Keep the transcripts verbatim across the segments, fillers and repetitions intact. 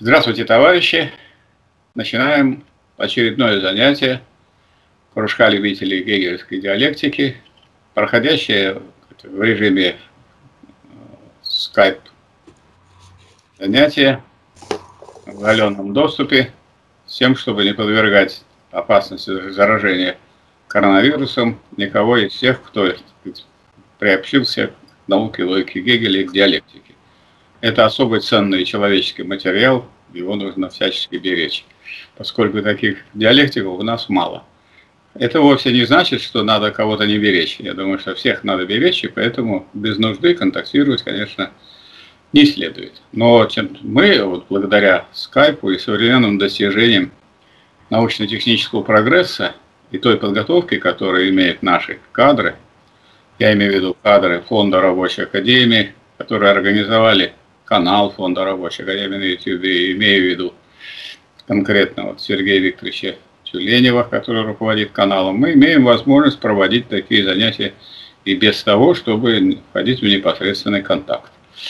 Здравствуйте, товарищи! Начинаем очередное занятие кружка любителей гегельской диалектики, проходящее в режиме скайп занятия в удаленном доступе, с тем, чтобы не подвергать опасности заражения коронавирусом никого из тех, кто приобщился к науке логики Гегеля и к диалектике. Это особый ценный человеческий материал, его нужно всячески беречь, поскольку таких диалектиков у нас мало. Это вовсе не значит, что надо кого-то не беречь. Я думаю, что всех надо беречь, и поэтому без нужды контактировать, конечно, не следует. Но мы, вот, благодаря скайпу и современным достижениям научно-технического прогресса и той подготовки, которую имеют наши кадры, я имею в виду кадры Фонда Рабочей Академии, которые организовали канал Фонда Рабочей Академии на YouTube, имею в виду конкретно вот Сергея Викторовича Тюленева, который руководит каналом, мы имеем возможность проводить такие занятия и без того, чтобы входить в непосредственный контакт.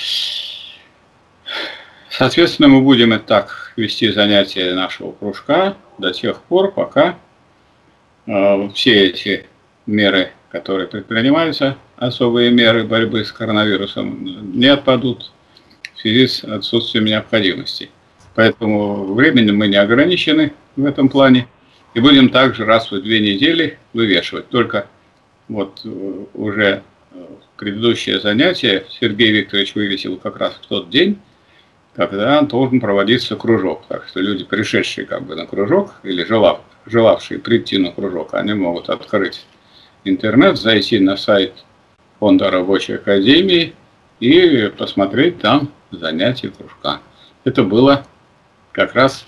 Соответственно, мы будем и так вести занятия нашего кружка до тех пор, пока э, все эти меры, которые предпринимаются, особые меры борьбы с коронавирусом, не отпадут в связи с отсутствием необходимости. Поэтому временем мы не ограничены в этом плане и будем также раз в две недели вывешивать. Только вот уже предыдущее занятие Сергей Викторович вывесил как раз в тот день, когда должен проводиться кружок. Так что люди, пришедшие как бы на кружок или желав, желавшие прийти на кружок, они могут открыть интернет, зайти на сайт Фонда Рабочей Академии и посмотреть там занятия кружка. Это было как раз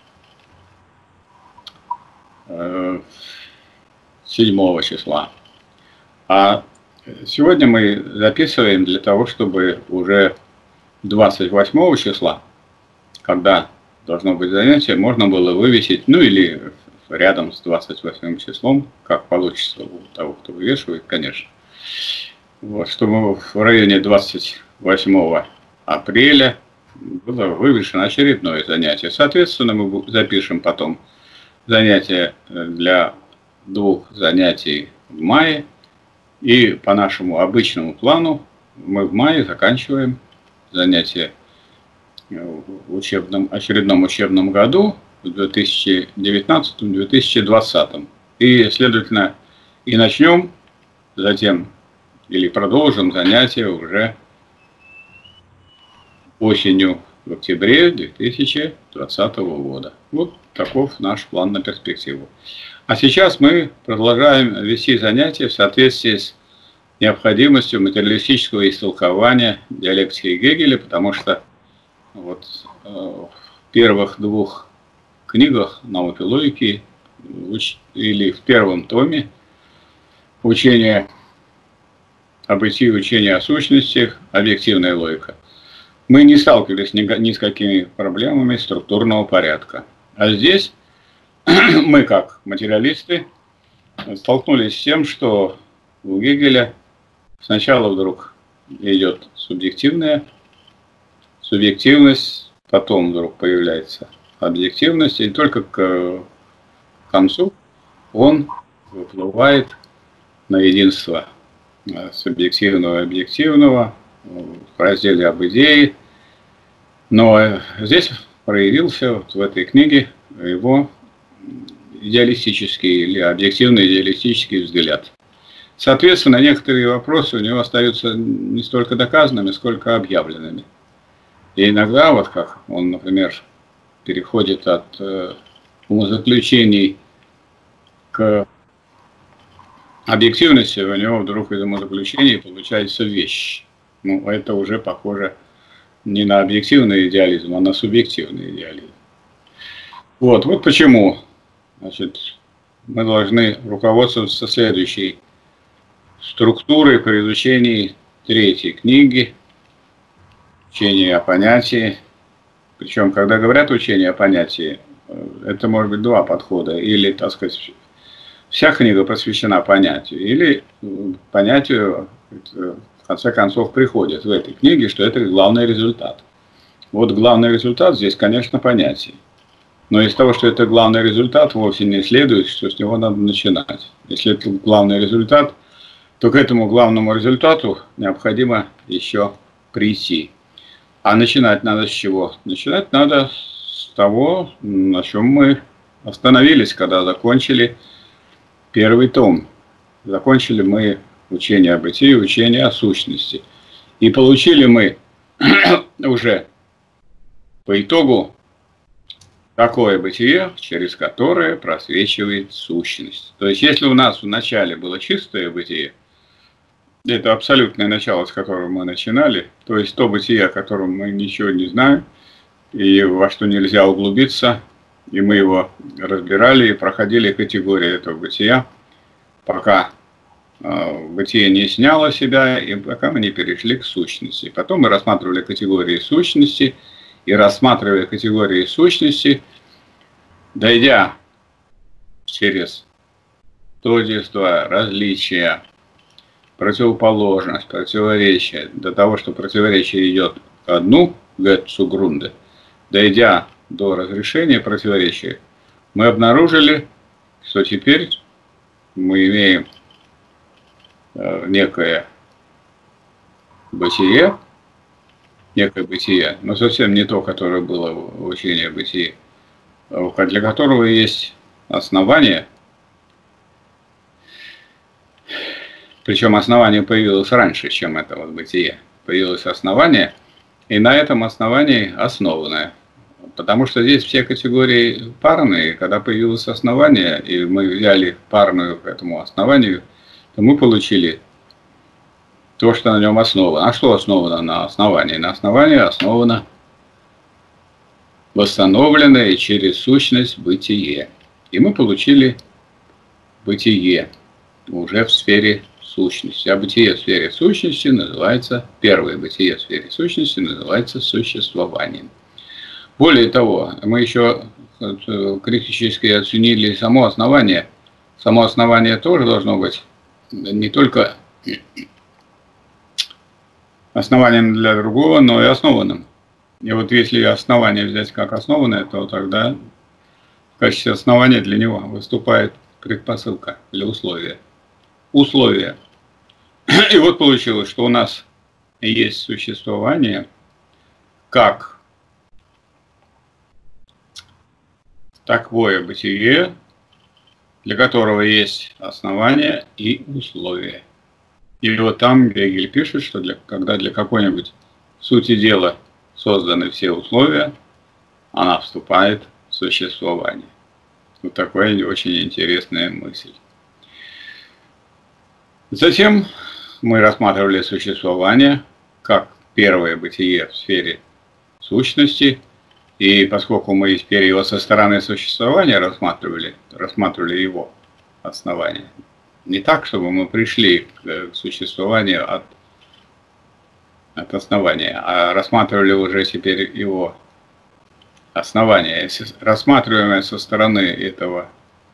э, седьмого числа. А сегодня мы записываем для того, чтобы уже двадцать восьмого числа, когда должно быть занятие, можно было вывесить, ну или рядом с двадцать восьмым числом, как получится у того, кто вывешивает, конечно. Вот, чтобы в районе двадцать восьмого апреля было вывешено очередное занятие. Соответственно, мы запишем потом занятия для двух занятий в мае. И по нашему обычному плану мы в мае заканчиваем занятия в учебном, очередном учебном году в две тысячи девятнадцатом — две тысячи двадцатом. И, следовательно, и начнем затем или продолжим занятия уже осенью, в октябре две тысячи двадцатого года. Вот таков наш план на перспективу. А сейчас мы продолжаем вести занятия в соответствии с необходимостью материалистического истолкования диалектики Гегеля, потому что вот, э, в первых двух книгах науки логики или в первом томе учения о бытии, учения о сущностях, объективная логика, мы не сталкивались ни, ни с какими проблемами структурного порядка. А здесь мы, как материалисты, столкнулись с тем, что у Гегеля сначала вдруг идет субъективная субъективность, потом вдруг появляется объективность, и только к концу он выплывает на единство субъективного и объективного в разделе об идее. Но здесь проявился вот в этой книге его идеалистический или объективный идеалистический взгляд. Соответственно, некоторые вопросы у него остаются не столько доказанными, сколько объявленными. И иногда, вот как он, например, переходит от э, умозаключений к объективности, у него вдруг из умозаключений получается вещь. Ну, это уже похоже не на объективный идеализм, а на субъективный идеализм. Вот, вот почему, значит, мы должны руководствоваться следующей структурой при изучении третьей книги «Учение о понятии». Причем, когда говорят «учение о понятии», это может быть два подхода. Или, так сказать, вся книга посвящена понятию, или понятию в конце концов приходит в этой книге, что это главный результат. Вот главный результат здесь, конечно, понятие. Но из того, что это главный результат, вовсе не следует, что с него надо начинать. Если это главный результат, то к этому главному результату необходимо еще прийти. А начинать надо с чего? Начинать надо с того, на чем мы остановились, когда закончили первый том. Закончили мы учение о бытии, учение о сущности. И получили мы уже по итогу такое бытие, через которое просвечивает сущность. То есть, если у нас в начале было чистое бытие, это абсолютное начало, с которого мы начинали, то есть то бытие, о котором мы ничего не знаем, и во что нельзя углубиться, и мы его разбирали и проходили категории этого бытия, пока э, бытие не сняло себя, и пока мы не перешли к сущности. Потом мы рассматривали категории сущности, и рассматривая категории сущности, дойдя через тождество, различия, противоположность, противоречие, до того, что противоречие идет ко дну, get zugrunde, дойдя до разрешения противоречия, мы обнаружили, что теперь мы имеем э, некое бытие, некое бытие, но совсем не то, которое было в учении о бытии, для которого есть основание, причем основание появилось раньше, чем это вот бытие. Появилось основание, и на этом основании основанное. Потому что здесь все категории парные, когда появилось основание, и мы взяли парную к этому основанию, то мы получили то, что на нем основано. А что основано на основании? На основании основано восстановленное через сущность бытие. И мы получили бытие уже в сфере сущности. А бытие в сфере сущности называется, первое бытие в сфере сущности называется существованием. Более того, мы еще критически оценили само основание. Само основание тоже должно быть не только основанием для другого, но и основанным. И вот если основание взять как основанное, то тогда в качестве основания для него выступает предпосылка или условие. Условия. И вот получилось, что у нас есть существование как такое бытие, для которого есть основание и условия. И вот там Гегель пишет, что для, когда для какой-нибудь сути дела созданы все условия, она вступает в существование. Вот такая очень интересная мысль. Затем мы рассматривали существование как первое бытие в сфере сущности. И поскольку мы теперь его со стороны существования рассматривали, рассматривали его основание, не так, чтобы мы пришли к существованию от, от основания, а рассматривали уже теперь его основание. Если рассматриваемое со стороны этого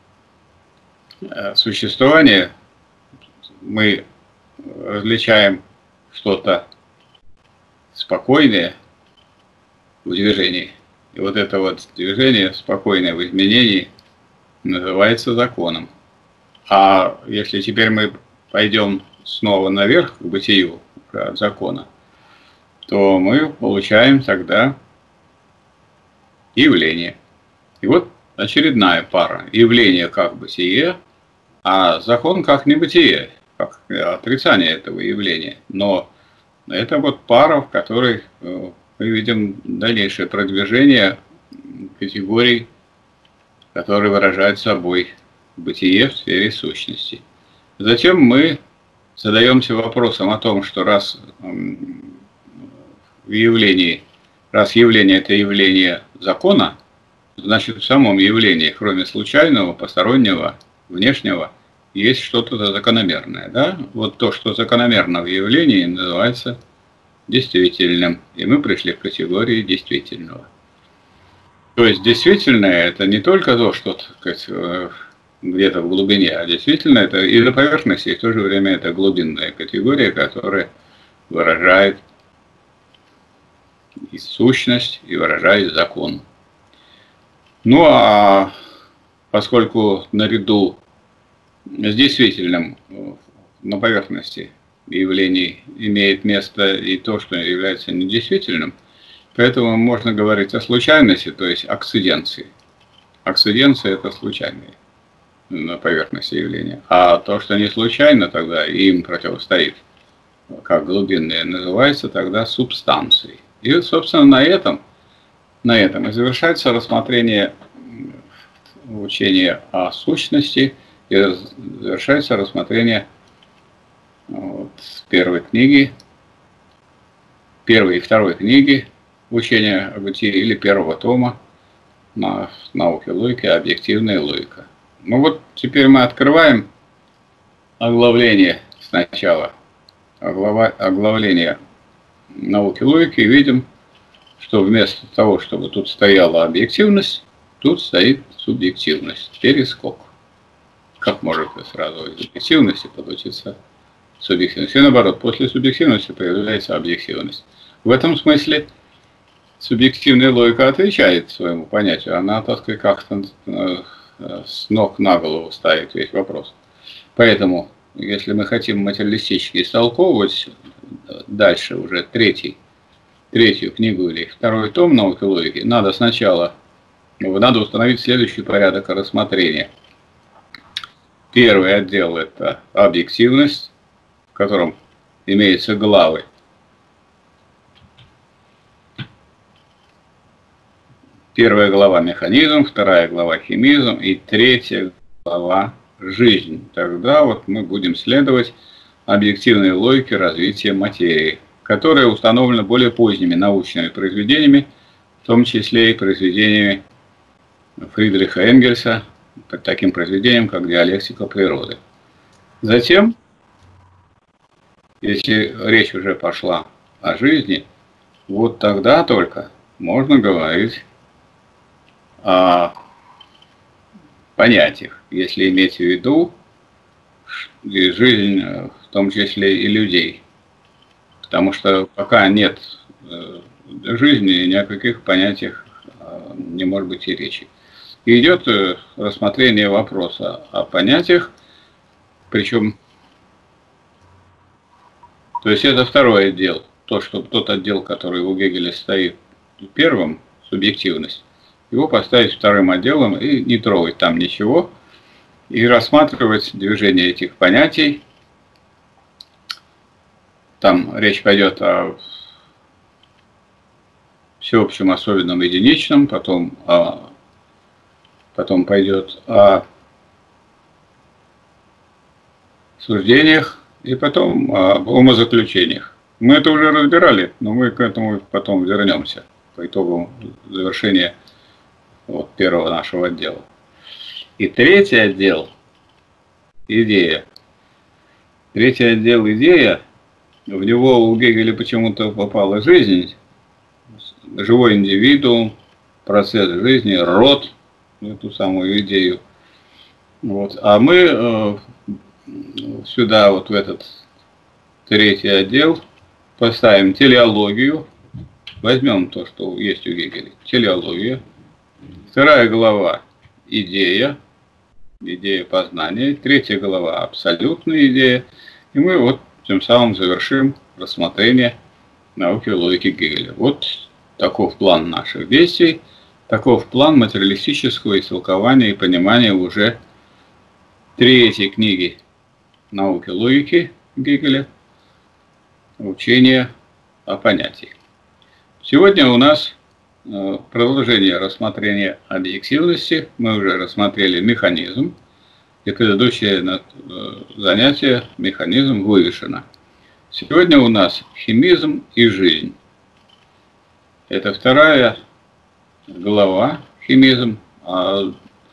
существования, мы различаем что-то спокойное в движении. И вот это вот движение спокойное в изменении называется законом. А если теперь мы пойдем снова наверх к бытию, от закона, то мы получаем тогда явление. И вот очередная пара. Явление как бытие, а закон как небытие, как отрицание этого явления. Но это вот пара, в которой мы видим дальнейшее продвижение категорий, которые выражают собой бытие в сфере сущности. Затем мы задаемся вопросом о том, что раз в явлении, раз явление – это явление закона, значит в самом явлении, кроме случайного, постороннего, внешнего, есть что-то закономерное. Да? Вот то, что закономерно в явлении, называется действительным. И мы пришли к категории действительного. То есть действительное – это не только то, что, так сказать, где-то в глубине, а действительно это и на поверхности, и в то же время это глубинная категория, которая выражает и сущность, и выражает закон. Ну а поскольку наряду с действительным на поверхности явлений имеет место и то, что является недействительным, поэтому можно говорить о случайности, то есть акциденции. Акциденция – это случайные на поверхности явления. А то, что не случайно, тогда им противостоит, как глубинное, называется тогда субстанцией. И, собственно, на этом, на этом и завершается рассмотрение учения о сущности, и завершается рассмотрение вот, первой книги, первой и второй книги учения о бытии или первого тома на науке логики, объективная логика. Ну вот теперь мы открываем оглавление сначала, оглава, оглавление науки логики, и видим, что вместо того, чтобы тут стояла объективность, тут стоит субъективность, перескок. Как может сразу из объективности получиться субъективность? И наоборот, после субъективности появляется объективность. В этом смысле субъективная логика отвечает своему понятию. Она, так сказать, как-то с ног на голову ставит весь вопрос. Поэтому, если мы хотим материалистически истолковывать дальше уже третий, третью книгу или второй том науки логики, надо сначала, надо установить следующий порядок рассмотрения. Первый отдел – это объективность, в котором имеются главы. Первая глава – механизм, вторая глава – химизм и третья глава – жизнь. Тогда вот мы будем следовать объективной логике развития материи, которая установлена более поздними научными произведениями, в том числе и произведениями Фридриха Энгельса, таким произведением, как «Диалектика природы». Затем, если речь уже пошла о жизни, вот тогда только можно говорить о понятиях, если иметь в виду жизнь, в том числе и людей. Потому что пока нет жизни, ни о каких понятиях не может быть и речи. И идет рассмотрение вопроса о понятиях, причем, то есть это второй отдел, то, что тот отдел, который у Гегеля стоит первым, субъективность, его поставить вторым отделом и не трогать там ничего, и рассматривать движение этих понятий. Там речь пойдет о всеобщем, особенном, единичном, потом, о, потом пойдет о суждениях и потом об умозаключениях. Мы это уже разбирали, но мы к этому потом вернемся по итогу завершения вот, первого нашего отдела. И третий отдел – идея. Третий отдел – идея. В него у Гегеля почему-то попала жизнь, живой индивидуум, процесс жизни, род, эту самую идею. Вот. А мы э, сюда, вот в этот третий отдел, поставим телеологию, возьмем то, что есть у Гегеля, телеология. Вторая глава – идея, идея познания. Третья глава – абсолютная идея. И мы вот тем самым завершим рассмотрение науки логики Гегеля. Вот таков план наших действий, таков план материалистического истолкования и понимания уже третьей книги науки логики Гегеля, учение о понятии. Сегодня у нас продолжение рассмотрения объективности. Мы уже рассмотрели механизм. И предыдущее занятие механизм вывешено. Сегодня у нас химизм и жизнь. Это вторая глава химизм. А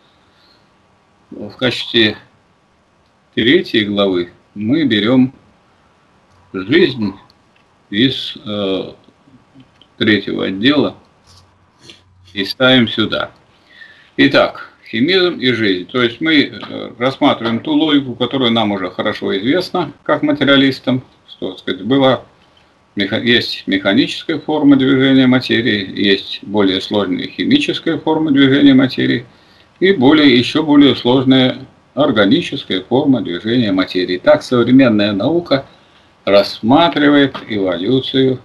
в качестве третьей главы мы берем жизнь из э, третьего отдела и ставим сюда. Итак, химизм и жизнь. То есть мы рассматриваем ту логику, которая нам уже хорошо известна, как материалистам, что, так сказать, была есть механическая форма движения материи, есть более сложная химическая форма движения материи и более, еще более сложная органическая форма движения материи. Так современная наука рассматривает эволюцию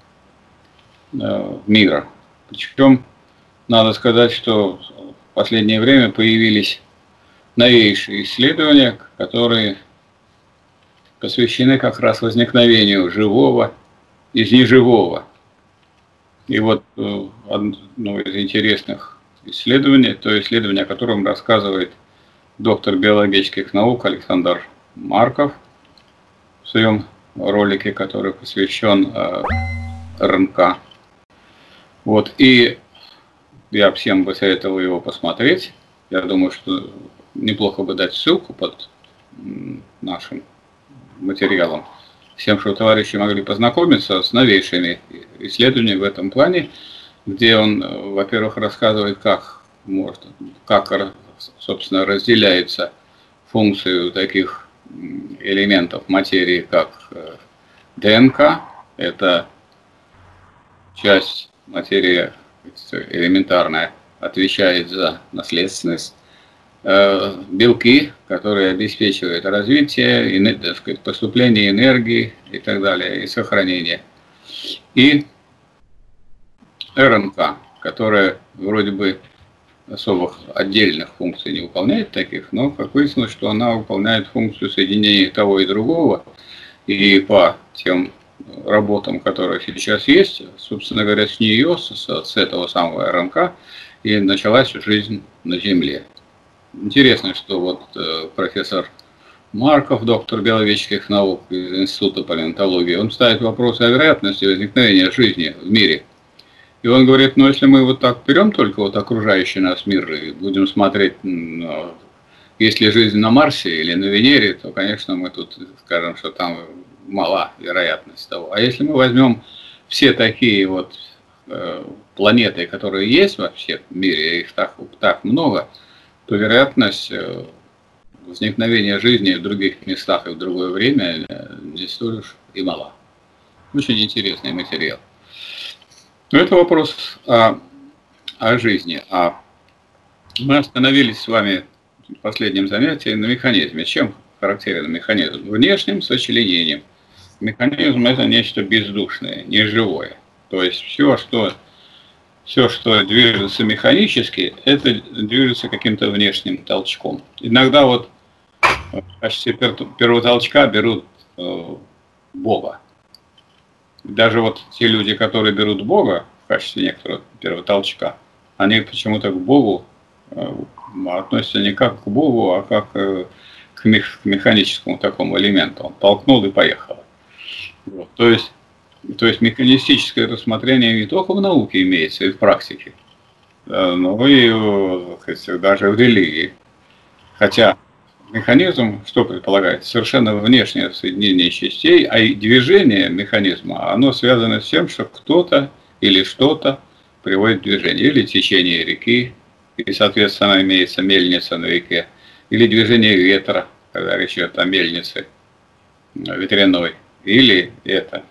мира. Причем надо сказать, что в последнее время появились новейшие исследования, которые посвящены как раз возникновению живого из неживого. И вот одно из интересных исследований, то исследование, о котором рассказывает доктор биологических наук Александр Марков в своем ролике, который посвящен РНК. Вот, и я всем бы советовал его посмотреть. Я думаю, что неплохо бы дать ссылку под нашим материалом, всем, чтобы товарищи могли познакомиться с новейшими исследованиями в этом плане, где он, во-первых, рассказывает, как может, как, собственно, разделяется функции таких элементов материи, как ДНК, это часть материи элементарная, отвечает за наследственность, белки, которые обеспечивают развитие, так сказать, поступление энергии и так далее, и сохранение. И РНК, которая вроде бы особых отдельных функций не выполняет таких, но как выяснилось, что она выполняет функцию соединения того и другого. И по тем работам, которые сейчас есть, собственно говоря, с нее, с, с этого самого РНК, и началась жизнь на Земле. Интересно, что вот э, профессор Марков, доктор биологических наук из Института палеонтологии, он ставит вопрос о вероятности возникновения жизни в мире. И он говорит, ну если мы вот так берем только вот окружающий нас мир и будем смотреть, ну, есть ли жизнь на Марсе или на Венере, то, конечно, мы тут скажем, что там мала вероятность того. А если мы возьмем все такие вот э, планеты, которые есть вообще в мире, их так, так много, то вероятность возникновения жизни в других местах и в другое время не столь уж и мала. Очень интересный материал. Но это вопрос о, о жизни. А мы остановились с вами в последнем занятии на механизме. Чем характерен механизм? Внешним сочленением. Механизм – это нечто бездушное, неживое. То есть все, что... Все, что движется механически, это движется каким-то внешним толчком. Иногда вот в качестве первого толчка берут э, Бога. Даже вот те люди, которые берут Бога в качестве некоторого первого толчка, они почему-то к Богу э, относятся не как к Богу, а как э, к, мех, к механическому такому элементу. Он толкнул и поехал. Вот. То есть То есть механистическое рассмотрение не только в науке имеется и в практике, но и сказать, даже в религии. Хотя механизм, что предполагает? Совершенно внешнее соединение частей, а и движение механизма, оно связано с тем, что кто-то или что-то приводит в движение. Или течение реки, и, соответственно, имеется мельница на реке, или движение ветра, когда речь идет о мельнице ветряной, или это...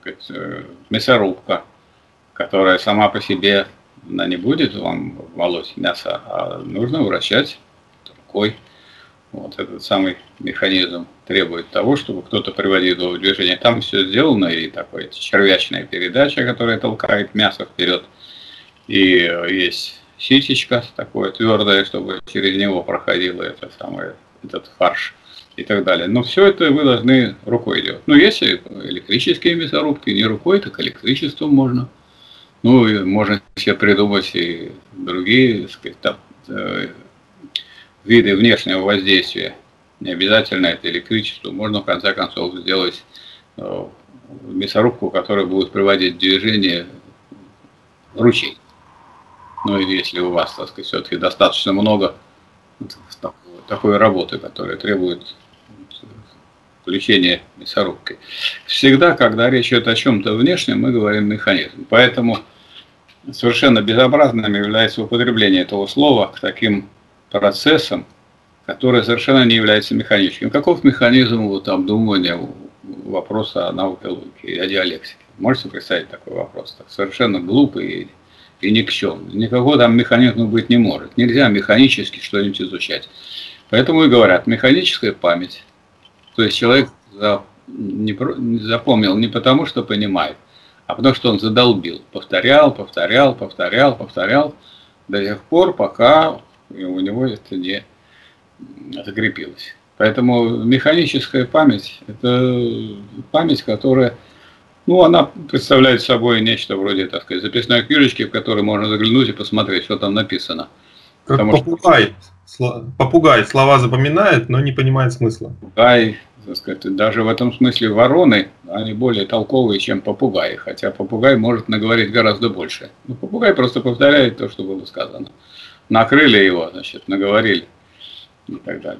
мясорубка, которая сама по себе она не будет вам молоть мясо, а нужно вращать рукой. Вот этот самый механизм требует того, чтобы кто-то приводил его в движение. Там все сделано, и такая червячная передача, которая толкает мясо вперед. И есть ситечко такое твердое, чтобы через него проходило это самое, этот фарш. И так далее. Но все это вы должны рукой делать. Ну, если электрические мясорубки, не рукой, так электричеством можно. Ну, и можно себе придумать и другие, так сказать, там, э, виды внешнего воздействия. Не обязательно это электричество. Можно, в конце концов, сделать э, мясорубку, которая будет приводить в движение ручей. Ну, и если у вас, так сказать, все-таки достаточно много такой работы, которая требует включение мясорубки. Всегда, когда речь идет о чем-то внешнем, мы говорим механизм. Поэтому совершенно безобразным является употребление этого слова к таким процессам, которые совершенно не являются механическим. Каков механизм вот, обдумывания вопроса о науке логики и о диалектике? Можете представить такой вопрос? Так, совершенно глупый и, и никчемный. Никакого там механизма быть не может. Нельзя механически что-нибудь изучать. Поэтому и говорят, механическая память. То есть человек за, не, не запомнил не потому, что понимает, а потому что он задолбил. Повторял, повторял, повторял, повторял до тех пор, пока у него это не закрепилось. Поэтому механическая память – это память, которая, ну, она представляет собой нечто вроде, так сказать, записной книжечки, в которой можно заглянуть и посмотреть, что там написано. Как Потому попугай. Что... Попугай слова запоминает, но не понимает смысла. Попугай, так сказать, даже в этом смысле вороны, они более толковые, чем попугаи. Хотя попугай может наговорить гораздо больше. Но попугай просто повторяет то, что было сказано. Накрыли его, значит, наговорили и так далее.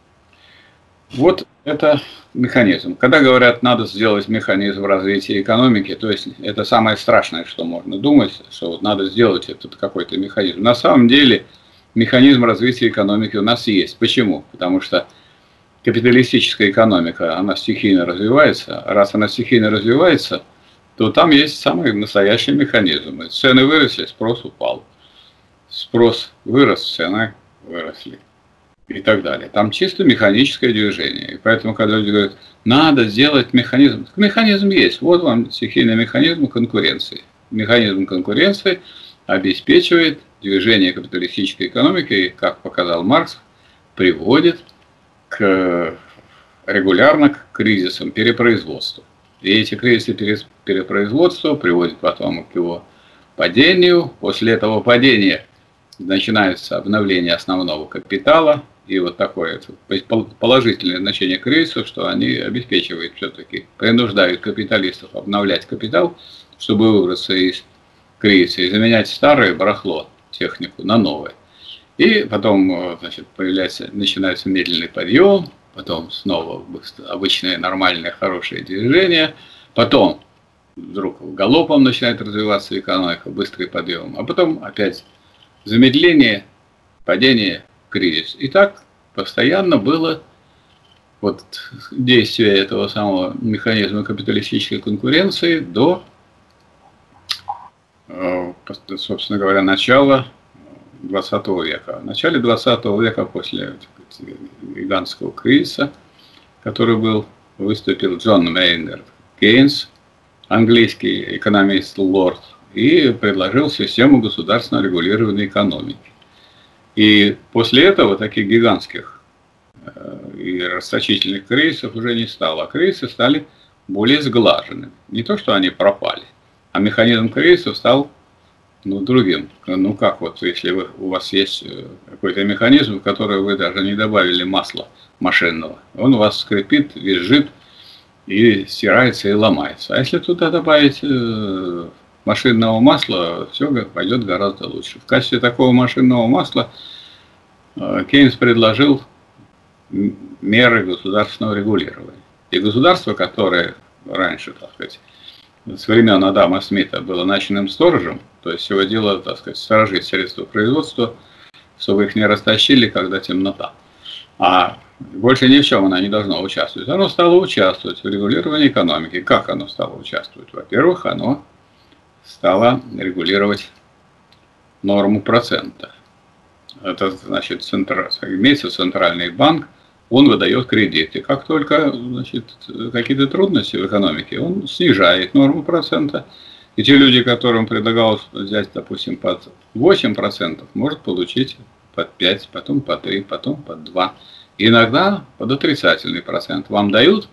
Вот это механизм. Когда говорят, надо сделать механизм развития экономики, то есть это самое страшное, что можно думать, что вот надо сделать этот какой-то механизм. На самом деле механизм развития экономики у нас есть. Почему? Потому что капиталистическая экономика, она стихийно развивается. Раз она стихийно развивается, то там есть самый настоящий механизм. Цены выросли, спрос упал. Спрос вырос, цены выросли. И так далее. Там чисто механическое движение. И поэтому, когда люди говорят, надо сделать механизм. Механизм есть. Вот вам стихийный механизм конкуренции. Механизм конкуренции обеспечивает движение капиталистической экономики, и, как показал Маркс, приводит к, регулярно к кризисам перепроизводства. И эти кризисы перепроизводства приводят потом к его падению. После этого падения начинается обновление основного капитала. И вот такое положительное значение кризисов, что они обеспечивают все-таки, принуждают капиталистов обновлять капитал, чтобы выбраться из кризиса и заменять старое барахло, технику, на новое. И потом, значит, появляется, начинается медленный подъем, потом снова обычное нормальное хорошее движение, потом вдруг галопом начинает развиваться экономика, быстрый подъем, а потом опять замедление, падение, кризис. И так постоянно было вот действие этого самого механизма капиталистической конкуренции до, собственно говоря, начала двадцатого века. В начале двадцатого века, после гигантского кризиса, который был, выступил Джон Мейнард Кейнс, английский экономист, лорд, и предложил систему государственного регулирования экономики. И после этого таких гигантских и расточительных кризисов уже не стало. А кризисы стали более сглаженными. Не то, что они пропали, а механизм кризисов стал, ну, другим. Ну как вот, если вы, у вас есть какой-то механизм, в который вы даже не добавили масла машинного, он у вас скрипит, визжит и стирается и ломается. А если туда добавить машинного масла, все пойдет гораздо лучше. В качестве такого машинного масла Кейнс предложил меры государственного регулирования. И государство, которое раньше, так сказать, с времен Адама Смита было ночным сторожем, то есть его дело, так сказать, сторожить средства производства, чтобы их не растащили, когда темнота. А больше ни в чем она не должна участвовать. Оно стало участвовать в регулировании экономики. Как оно стало участвовать? Во-первых, оно стало регулировать норму процента. Это значит, центр, имеется центральный банк, он выдает кредиты. Как только, значит, какие-то трудности в экономике, он снижает норму процента. И те люди, которым предлагалось взять, допустим, под восемь процентов, может получить под пять, потом под три, потом под два. И иногда под отрицательный процент. Вам дают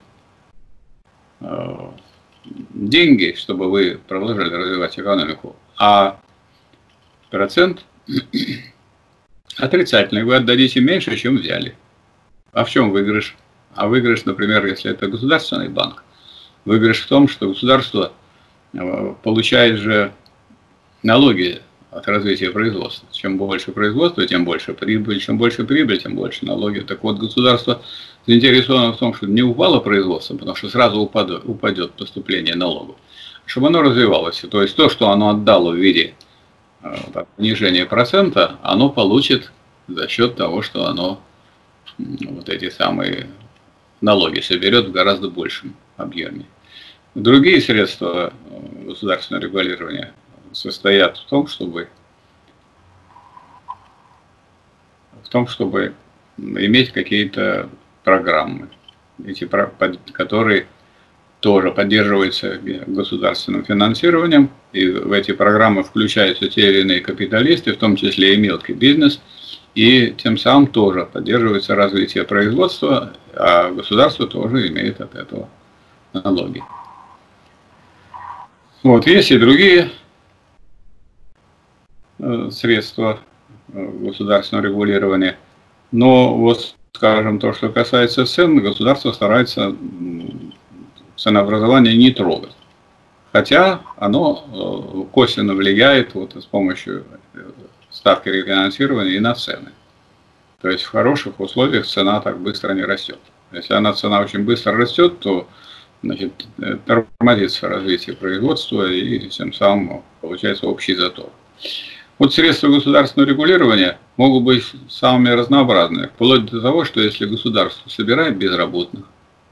э, деньги, чтобы вы продолжали развивать экономику, а процент отрицательный. Вы отдадите меньше, чем взяли. А в чем выигрыш? А выигрыш, например, если это государственный банк, выигрыш в том, что государство получает же налоги от развития производства. Чем больше производства, тем больше прибыль. Чем больше прибыль, тем больше налоги. Так вот, государство заинтересовано в том, чтобы не упало производство, потому что сразу упадет, упадет поступление налогов, чтобы оно развивалось. То есть то, что оно отдало в виде так, понижения процента, оно получит за счет того, что оно вот эти самые налоги соберет в гораздо большем объеме. Другие средства государственного регулирования состоят в том, чтобы, в том, чтобы иметь какие-то программы, эти, которые тоже поддерживаются государственным финансированием, и в эти программы включаются те или иные капиталисты, в том числе и мелкий бизнес, и тем самым тоже поддерживается развитие производства, а государство тоже имеет от этого налоги. Вот, есть и другие средства государственного регулирования, но вот, скажем, то, что касается цен, государство старается ценообразование не трогать. Хотя оно косвенно влияет вот с помощью ставки рефинансирования и на цены. То есть в хороших условиях цена так быстро не растет. Если она цена очень быстро растет, то значит, тормозится развитие производства и тем самым получается общий затор. Вот средства государственного регулирования могут быть самыми разнообразными, вплоть до того, что если государство собирает безработных,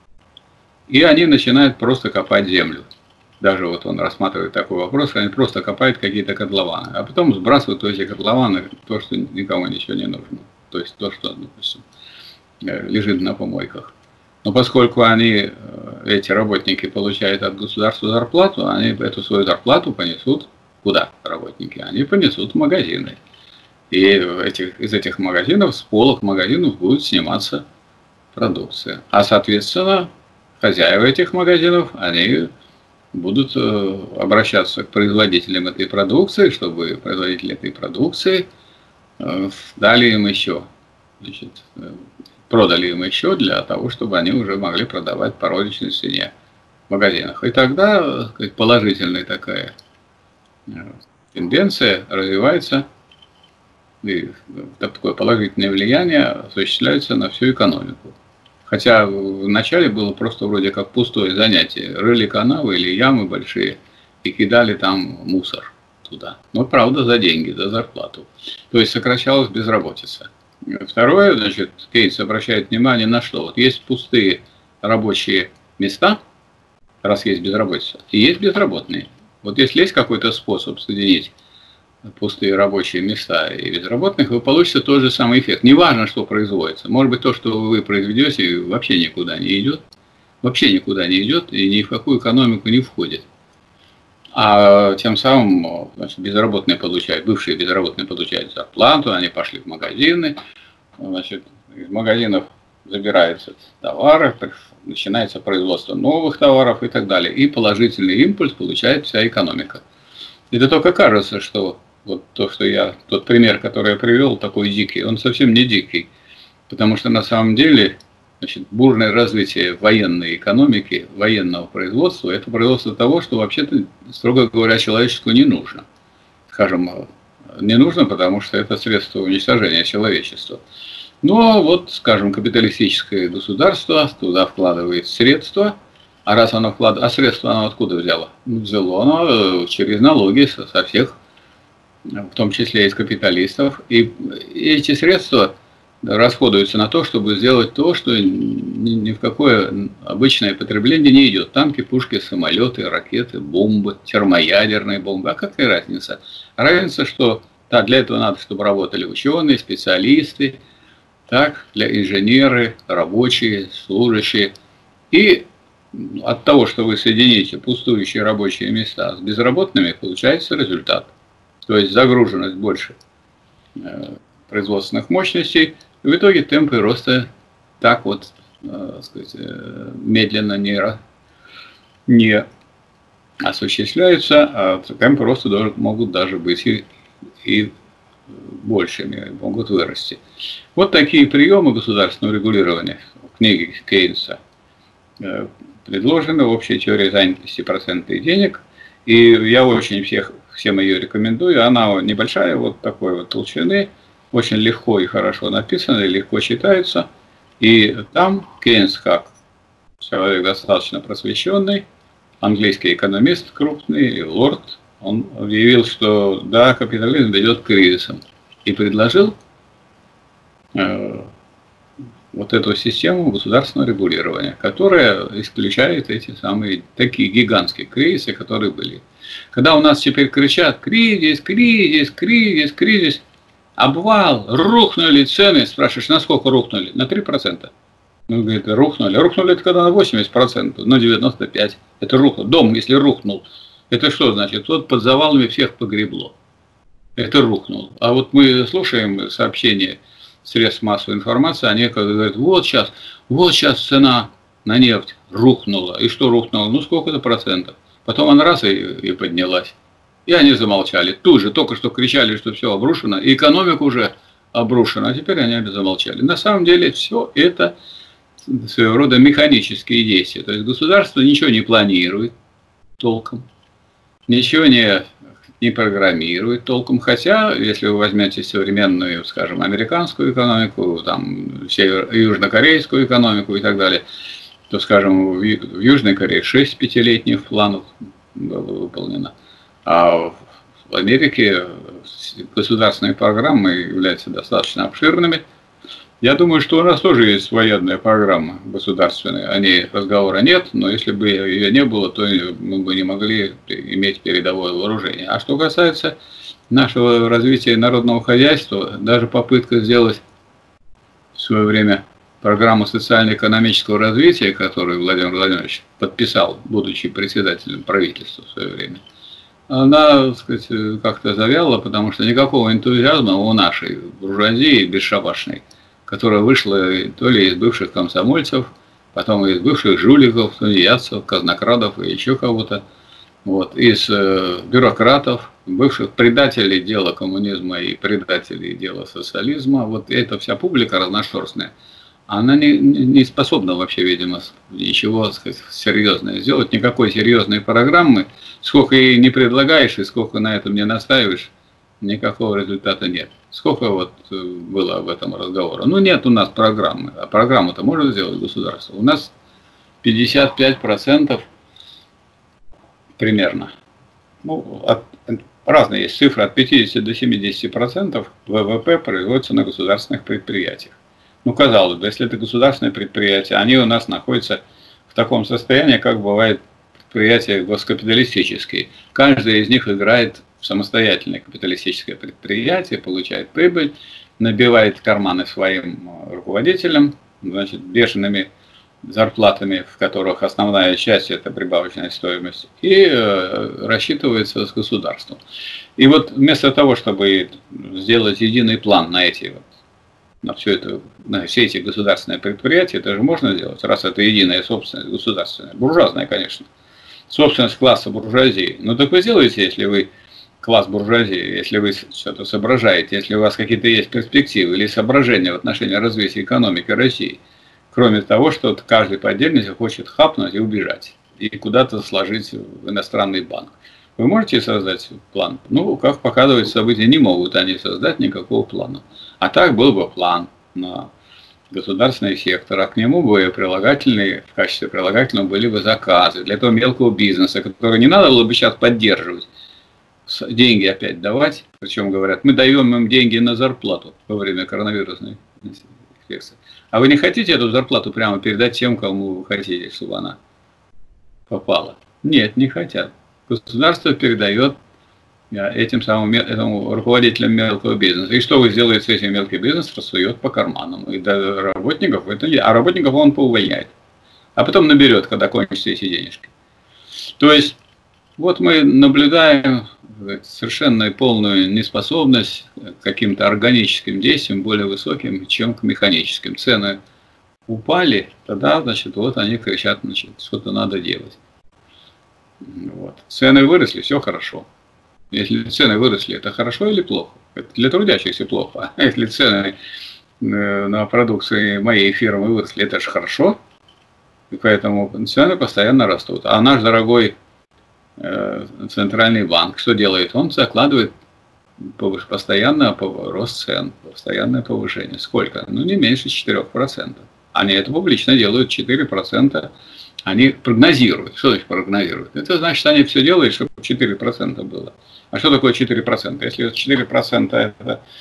и они начинают просто копать землю. Даже вот он рассматривает такой вопрос, они просто копают какие-то котлованы, а потом сбрасывают в эти котлованы то, что никому ничего не нужно. То есть то, что, допустим, лежит на помойках. Но поскольку они, эти работники, получают от государства зарплату, они эту свою зарплату понесут куда, работники? Они понесут в магазины. И этих, из этих магазинов, с полок магазинов будет сниматься продукция. А соответственно, хозяева этих магазинов, они будут обращаться к производителям этой продукции, чтобы производители этой продукции дали им еще, значит, продали им еще для того, чтобы они уже могли продавать по розничной цене в магазинах. И тогда, так сказать, положительная такая тенденция развивается, и такое положительное влияние осуществляется на всю экономику. Хотя вначале было просто вроде как пустое занятие. Рыли канавы или ямы большие и кидали там мусор туда. Но правда за деньги, за зарплату. То есть сокращалась безработица. Второе, значит, Кейнс обращает внимание на что? Вот есть пустые рабочие места, раз есть безработица, и есть безработные. Вот если есть какой-то способ соединить пустые рабочие места и безработных, вы получите тот же самый эффект. Неважно, что производится. Может быть, то, что вы произведете, вообще никуда не идет. Вообще никуда не идет и ни в какую экономику не входит. А тем самым, значит, безработные получают, бывшие безработные получают зарплату, они пошли в магазины, значит, из магазинов забираются товары, начинается производство новых товаров и так далее. И положительный импульс получает вся экономика. Это только кажется, что вот то, что я, тот пример, который я привел, такой дикий, он совсем не дикий. Потому что на самом деле, значит, бурное развитие военной экономики, военного производства, это производство того, что вообще-то, строго говоря, человечеству не нужно. Скажем, не нужно, потому что это средство уничтожения человечества. Но вот, скажем, капиталистическое государство туда вкладывает средства, а раз оно вкладывает, а средства оно откуда взяло? Взяло оно через налоги со всех, в том числе из капиталистов. И эти средства расходуются на то, чтобы сделать то, что ни в какое обычное потребление не идет. Танки, пушки, самолеты, ракеты, бомбы, термоядерные бомбы. А какая разница? Разница, что да, для этого надо, чтобы работали ученые, специалисты, так, для инженеры, рабочие, служащие. И от того, что вы соедините пустующие рабочие места с безработными, получается результат. То есть загруженность больше производственных мощностей. В итоге темпы роста так вот, так сказать, медленно не, не осуществляются, а темпы роста могут даже быть и, и большими, могут вырасти. Вот такие приемы государственного регулирования в книге Кейнса предложены в общей теории занятости процента и денег. И я очень всех, всем ее рекомендую. Она небольшая, вот такой вот толщины, очень легко и хорошо написана, и легко читается. И там Кейнс, как человек достаточно просвещенный, английский экономист крупный, лорд, он объявил, что да, капитализм ведет к кризисам. И предложил э, вот эту систему государственного регулирования, которая исключает эти самые такие гигантские кризисы, которые были. Когда у нас теперь кричат кризис, кризис, кризис, кризис, обвал, рухнули цены, спрашиваешь, на сколько рухнули? На три процента. Ну, говорит, рухнули. Рухнули это когда на восемьдесят процентов, на девяносто пять процентов. Это рухнул. Дом, если рухнул, это что значит? Вот под завалами всех погребло. Это рухнул. А вот мы слушаем сообщения средств массовой информации, они говорят, вот сейчас, вот сейчас цена на нефть рухнула. И что рухнула? Ну, сколько-то процентов. Потом она раз и, и поднялась. И они замолчали. Тут же только что кричали, что все обрушено, и экономика уже обрушена, а теперь они замолчали. На самом деле все это своего рода механические действия. То есть государство ничего не планирует толком, ничего не, не программирует толком. Хотя, если вы возьмете современную, скажем, американскую экономику, там, север, южнокорейскую экономику и так далее, то, скажем, в Южной Корее шесть пятилетних планов было выполнено. А в Америке государственные программы являются достаточно обширными. Я думаю, что у нас тоже есть военная программа государственная. О ней разговора нет, но если бы ее не было, то мы бы не могли иметь передовое вооружение. А что касается нашего развития народного хозяйства, даже попытка сделать в свое время программу социально-экономического развития, которую Владимир Владимирович подписал, будучи председателем правительства в свое время, она, так сказать, как-то завяла, потому что никакого энтузиазма у нашей буржуазии бесшабашной, которая вышла то ли из бывших комсомольцев, потом из бывших жуликов, тунеядцев, казнокрадов и еще кого-то, вот, из э, бюрократов, бывших предателей дела коммунизма и предателей дела социализма. Вот эта вся публика разношерстная, она не, не способна вообще, видимо, ничего, так сказать, серьезное сделать, никакой серьезной программы, сколько ей не предлагаешь и сколько на этом не настаиваешь, никакого результата нет. Сколько вот было об этом разговора? Ну, нет у нас программы. А программу-то может сделать государство. У нас пятьдесят пять процентов примерно. Ну, от, разные есть цифры. От пятидесяти до семидесяти процентов ВВП производится на государственных предприятиях. Ну, казалось бы, если это государственные предприятия, они у нас находятся в таком состоянии, как бывает предприятия госкапиталистические. Каждый из них играет в самостоятельное капиталистическое предприятие, получает прибыль, набивает карманы своим руководителям, значит, бешеными зарплатами, в которых основная часть это прибавочная стоимость, и э, рассчитывается с государством. И вот вместо того, чтобы сделать единый план на эти вот, на все это, на все эти государственные предприятия, это же можно сделать, раз это единая собственность государственная, буржуазная, конечно, собственность класса буржуазии. Ну так вы сделаете, если вы класс буржуазии, если вы что-то соображаете, если у вас какие-то есть перспективы или соображения в отношении развития экономики России, кроме того, что каждый по отдельности хочет хапнуть и убежать, и куда-то сложить в иностранный банк. Вы можете создать план? Ну, как показывает события, не могут они создать никакого плана. А так был бы план на государственный сектор, а к нему бы прилагательные, в качестве прилагательного были бы заказы для этого мелкого бизнеса, который не надо было бы сейчас поддерживать, деньги опять давать, причем говорят, мы даем им деньги на зарплату во время коронавирусной инфекции. А вы не хотите эту зарплату прямо передать тем, кому вы хотите, чтобы она попала? Нет, не хотят. Государство передает этим самым этому руководителям мелкого бизнеса. И что вы сделаете с этим мелким бизнесом? Рассует по карманам. И до работников это не... А работников он поувольняет. А потом наберет, когда кончатся эти денежки. То есть, вот мы наблюдаем совершенно полную неспособность к каким-то органическим действиям, более высоким, чем к механическим. Цены упали, тогда, значит, вот они кричат, значит, что-то надо делать. Вот. Цены выросли, все хорошо. Если цены выросли, это хорошо или плохо? Это для трудящихся плохо. А если цены на продукции моей фирмы выросли, это же хорошо. И поэтому цены постоянно растут. А наш дорогой э, центральный банк что делает? Он закладывает постоянно рост цен, постоянное повышение. Сколько? Ну, не меньше четырёх процентов. Они это публично делают, четыре процента. Они прогнозируют. Что значит прогнозируют? Это значит, они все делают, чтобы четыре процента было. А что такое четыре процента? Если четыре процента это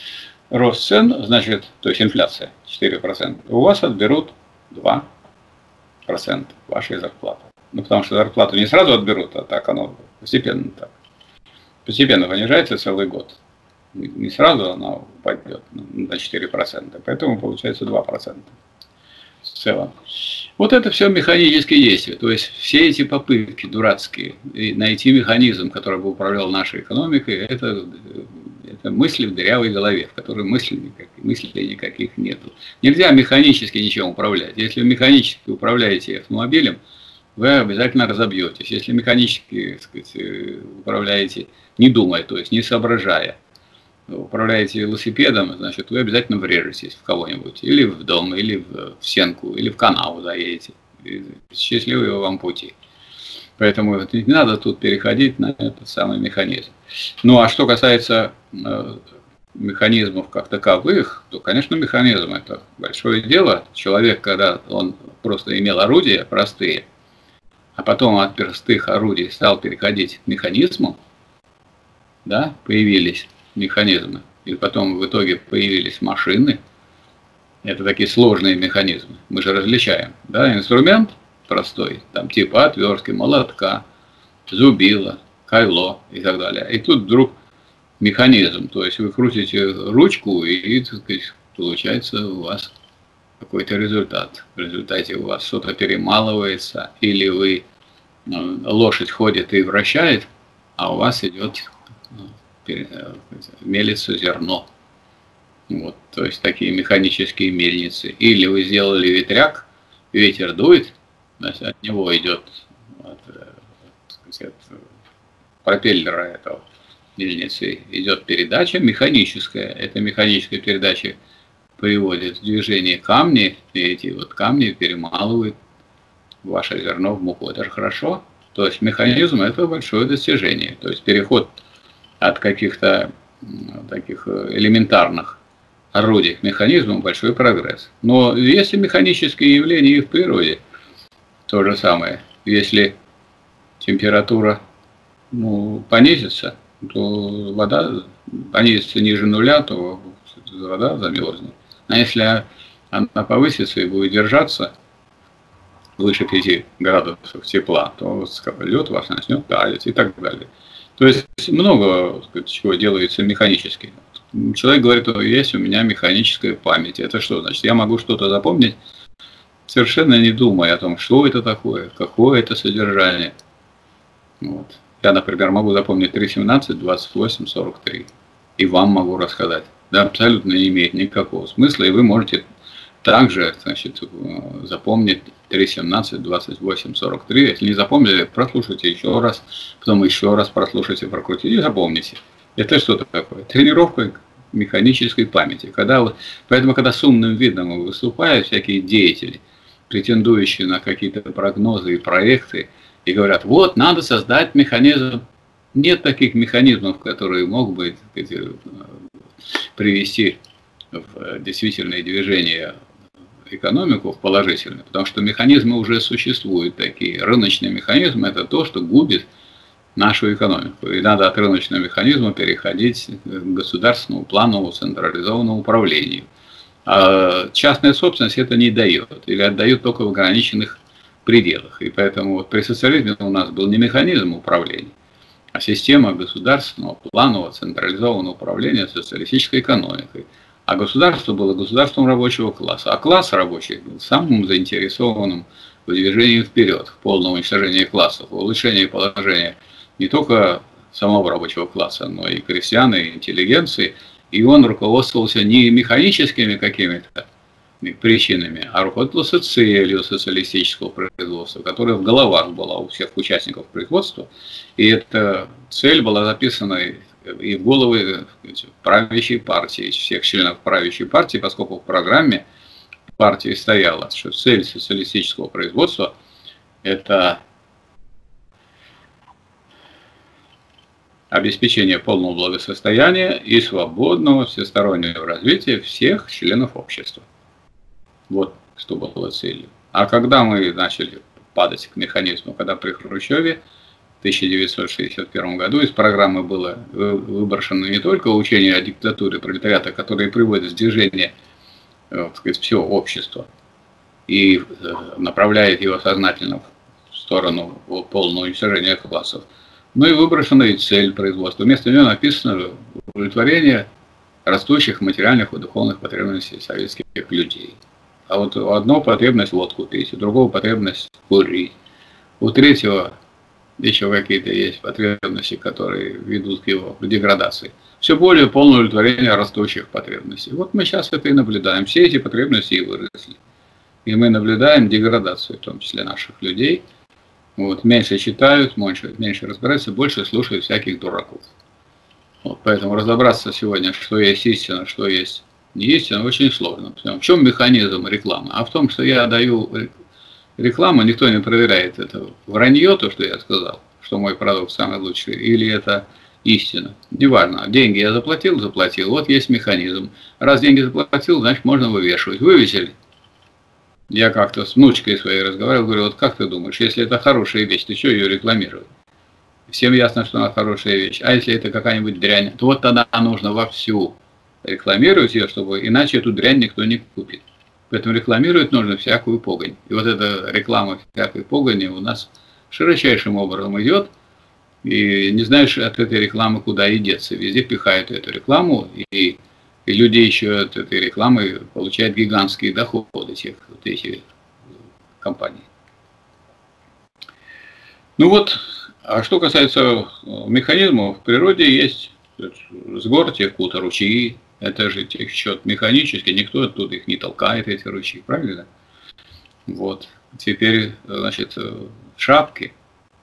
рост цен, значит, то есть инфляция четыре процента, у вас отберут два процента вашей зарплаты. Ну, потому что зарплату не сразу отберут, а так оно постепенно так. Постепенно понижается целый год. Не сразу она упадет на четыре процента, поэтому получается два процента в целом. Вот это все механические действия. То есть все эти попытки дурацкие найти механизм, который бы управлял нашей экономикой, это, это мысли в дырявой голове, в которой мыслей никаких, мыслей никаких нету. Нельзя механически ничем управлять. Если вы механически управляете автомобилем, вы обязательно разобьетесь. Если механически, так сказать, управляете, не думая, то есть не соображая, управляете велосипедом, значит, вы обязательно врежетесь в кого-нибудь. Или в дом, или в стенку, или в канаву заедете. Счастливого вам пути. Поэтому не надо тут переходить на этот самый механизм. Ну, а что касается э, механизмов как таковых, то, конечно, механизм – это большое дело. Человек, когда он просто имел орудия простые, а потом от простых орудий стал переходить к механизму, да, появились механизмы, и потом в итоге появились машины. Это такие сложные механизмы. Мы же различаем, да, инструмент простой, там типа отвертки, молотка, зубила, кайло и так далее. И тут вдруг механизм, то есть вы крутите ручку, и, так сказать, получается у вас какой-то результат. В результате у вас что-то перемалывается, или вы, лошадь ходит и вращает, а у вас идет, мелится зерно. Вот, то есть такие механические мельницы. Или вы сделали ветряк, ветер дует, значит, от него идет, от, так сказать, от пропеллера этого мельницы идет передача механическая. Эта механическая передача приводит в движение камни, и эти вот камни перемалывают ваше зерно в муку. Это же хорошо. То есть механизм – это большое достижение. То есть переход от каких-то таких элементарных орудий к механизму – большой прогресс. Но если механические явления и в природе, то же самое. Если температура, ну, понизится, то вода понизится ниже нуля, то вода замерзнет. А если она повысится и будет держаться выше пяти градусов тепла, то лед вас начнет таять и так далее. То есть много, так сказать, чего делается механически. Человек говорит, что есть у меня механическая память. Это что значит? Я могу что-то запомнить, совершенно не думая о том, что это такое, какое это содержание. Вот. Я, например, могу запомнить три семнадцать двадцать восемь сорок три. И вам могу рассказать. Да, абсолютно не имеет никакого смысла. И вы можете также, значит, запомнить три семнадцать двадцать восемь сорок три. Если не запомнили, прослушайте еще раз, потом еще раз прослушайте, прокрутите и запомните. Это что-то такое? Тренировка механической памяти. Когда вы, поэтому, когда с умным видом выступают всякие деятели, претендующие на какие-то прогнозы и проекты, и говорят, вот, надо создать механизм. Нет таких механизмов, которые могут бы, так сказать, привести в действительное движение экономику в положительное. Потому что механизмы уже существуют такие. Рыночный механизм – это то, что губит нашу экономику. И надо от рыночного механизма переходить к государственному, плановому, централизованному управлению. А частная собственность это не дает. Или отдает только в ограниченных пределах. И поэтому вот при социализме у нас был не механизм управления, а система государственного, планового, централизованного управления социалистической экономикой. А государство было государством рабочего класса. А класс рабочий был самым заинтересованным в движении вперед, в полном уничтожении классов, в улучшении положения не только самого рабочего класса, но и крестьян, и интеллигенции. И он руководствовался не механическими какими-то причинами, а руководствовался целью социалистического производства, которая в головах была у всех участников производства. И эта цель была записана и в головы правящей партии, всех членов правящей партии, поскольку в программе партии стояло, что цель социалистического производства – это обеспечение полного благосостояния и свободного всестороннего развития всех членов общества. Вот что было целью. А когда мы начали падать к механизму, когда при Хрущеве тысяча девятьсот шестьдесят первом году из программы было выброшено не только учение о диктатуре пролетариата, которое приводит в движение, так сказать, всего общества и направляет его сознательно в сторону полного уничтожения классов, но и выброшена и цель производства. Вместо нее написано удовлетворение растущих материальных и духовных потребностей советских людей. А вот у одного потребность водку пить, у другого потребность курить, у третьего еще какие-то есть потребности, которые ведут к его деградации. Все более полное удовлетворение растущих потребностей. Вот мы сейчас это и наблюдаем. Все эти потребности и выросли. И мы наблюдаем деградацию, в том числе наших людей. Вот, меньше читают, меньше, меньше разбираются, больше слушают всяких дураков. Вот, поэтому разобраться сегодня, что есть истина, что есть не истина, очень сложно. В чем механизм рекламы? А в том, что я даю рекламу, никто не проверяет, это вранье, то, что я сказал, что мой продукт самый лучший, или это истина. Неважно. Деньги я заплатил, заплатил. Вот есть механизм. Раз деньги заплатил, значит можно вывешивать. Вывесили. Я как-то с внучкой своей разговаривал, говорю, вот как ты думаешь, если это хорошая вещь, ты что ее рекламировать? Всем ясно, что она хорошая вещь. А если это какая-нибудь дрянь, то вот тогда нужно вовсю рекламировать ее, чтобы иначе эту дрянь никто не купит. Поэтому рекламировать нужно всякую погонь. И вот эта реклама всякой погони у нас широчайшим образом идет. И не знаешь от этой рекламы, куда и деться. Везде пихают эту рекламу, и, и люди еще от этой рекламы получают гигантские доходы тех, вот эти компаний. Ну вот, а что касается механизмов, в природе есть с гор текут ручьи, это же течет механически, никто оттуда их не толкает, эти ручьи, правильно? Вот, теперь, значит, шапки,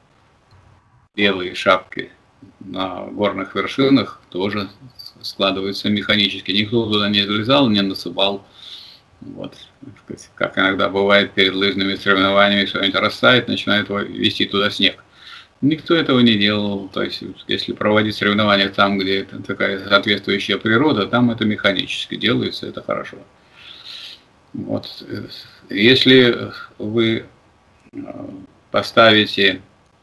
белые шапки на горных вершинах тоже складываются механически. Никто туда не залезал, не насыпал. Вот. Как иногда бывает перед лыжными соревнованиями, что-нибудь растает, начинает вести туда снег. Никто этого не делал. То есть, если проводить соревнования там, где такая соответствующая природа, там это механически делается, это хорошо. Вот. Если вы поставите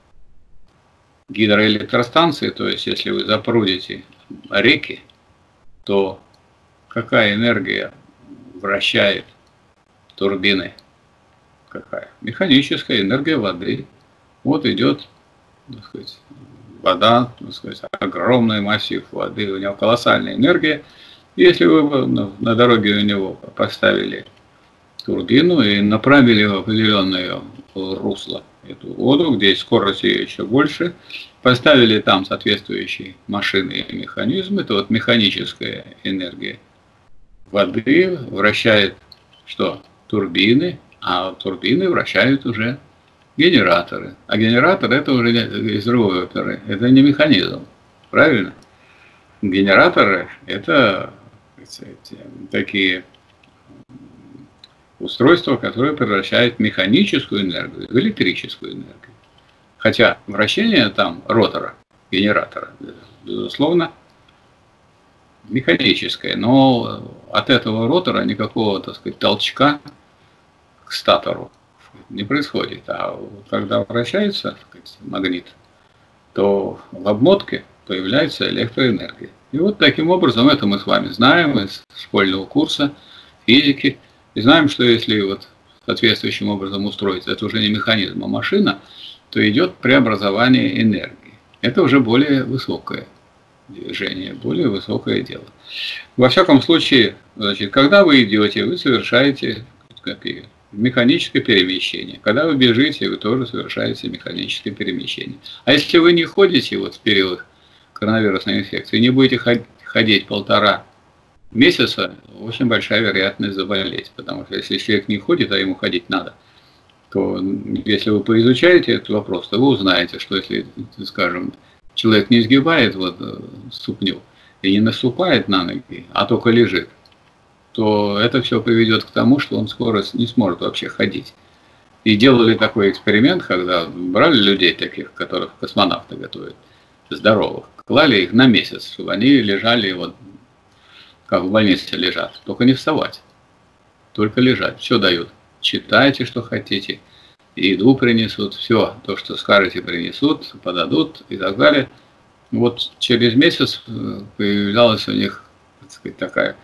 гидроэлектростанции, то есть если вы запрудите реки, то какая энергия вращает турбины? Какая? Механическая энергия воды. Вот идет, так сказать, вода, так сказать, огромный массив воды, у него колоссальная энергия. Если вы на дороге у него поставили турбину и направили в определенное русло эту воду, где скорость ее еще больше, поставили там соответствующие машины и механизмы, то вот механическая энергия воды вращает что? Турбины, а турбины вращают уже генераторы. А генератор это уже из другой оперы, это не механизм, правильно? Генераторы это, так сказать, такие устройство, которое превращает механическую энергию в электрическую энергию. Хотя вращение там ротора, генератора, безусловно, механическое, но от этого ротора никакого, так сказать, толчка к статору не происходит. А когда вращается, так сказать, магнит, то в обмотке появляется электроэнергия. И вот таким образом, это мы с вами знаем из школьного курса физики. И знаем, что если вот соответствующим образом устроить, это уже не механизм, а машина, то идет преобразование энергии. Это уже более высокое движение, более высокое дело. Во всяком случае, значит, когда вы идете, вы совершаете какие, механическое перемещение. Когда вы бежите, вы тоже совершаете механическое перемещение. А если вы не ходите вот в период коронавирусной инфекции, не будете ходить полтора месяца, очень большая вероятность заболеть. Потому что если человек не ходит, а ему ходить надо, то если вы поизучаете этот вопрос, то вы узнаете, что если, скажем, человек не сгибает вот ступню и не наступает на ноги, а только лежит, то это все приведет к тому, что он скоро не сможет вообще ходить. И делали такой эксперимент, когда брали людей таких, которых космонавты готовят, здоровых, клали их на месяц, чтобы они лежали вот как в больнице лежат, только не вставать, только лежать, все дают. Читайте, что хотите, еду принесут, все, то, что скажете, принесут, подадут и так далее. Вот через месяц появлялась у них, так сказать, такая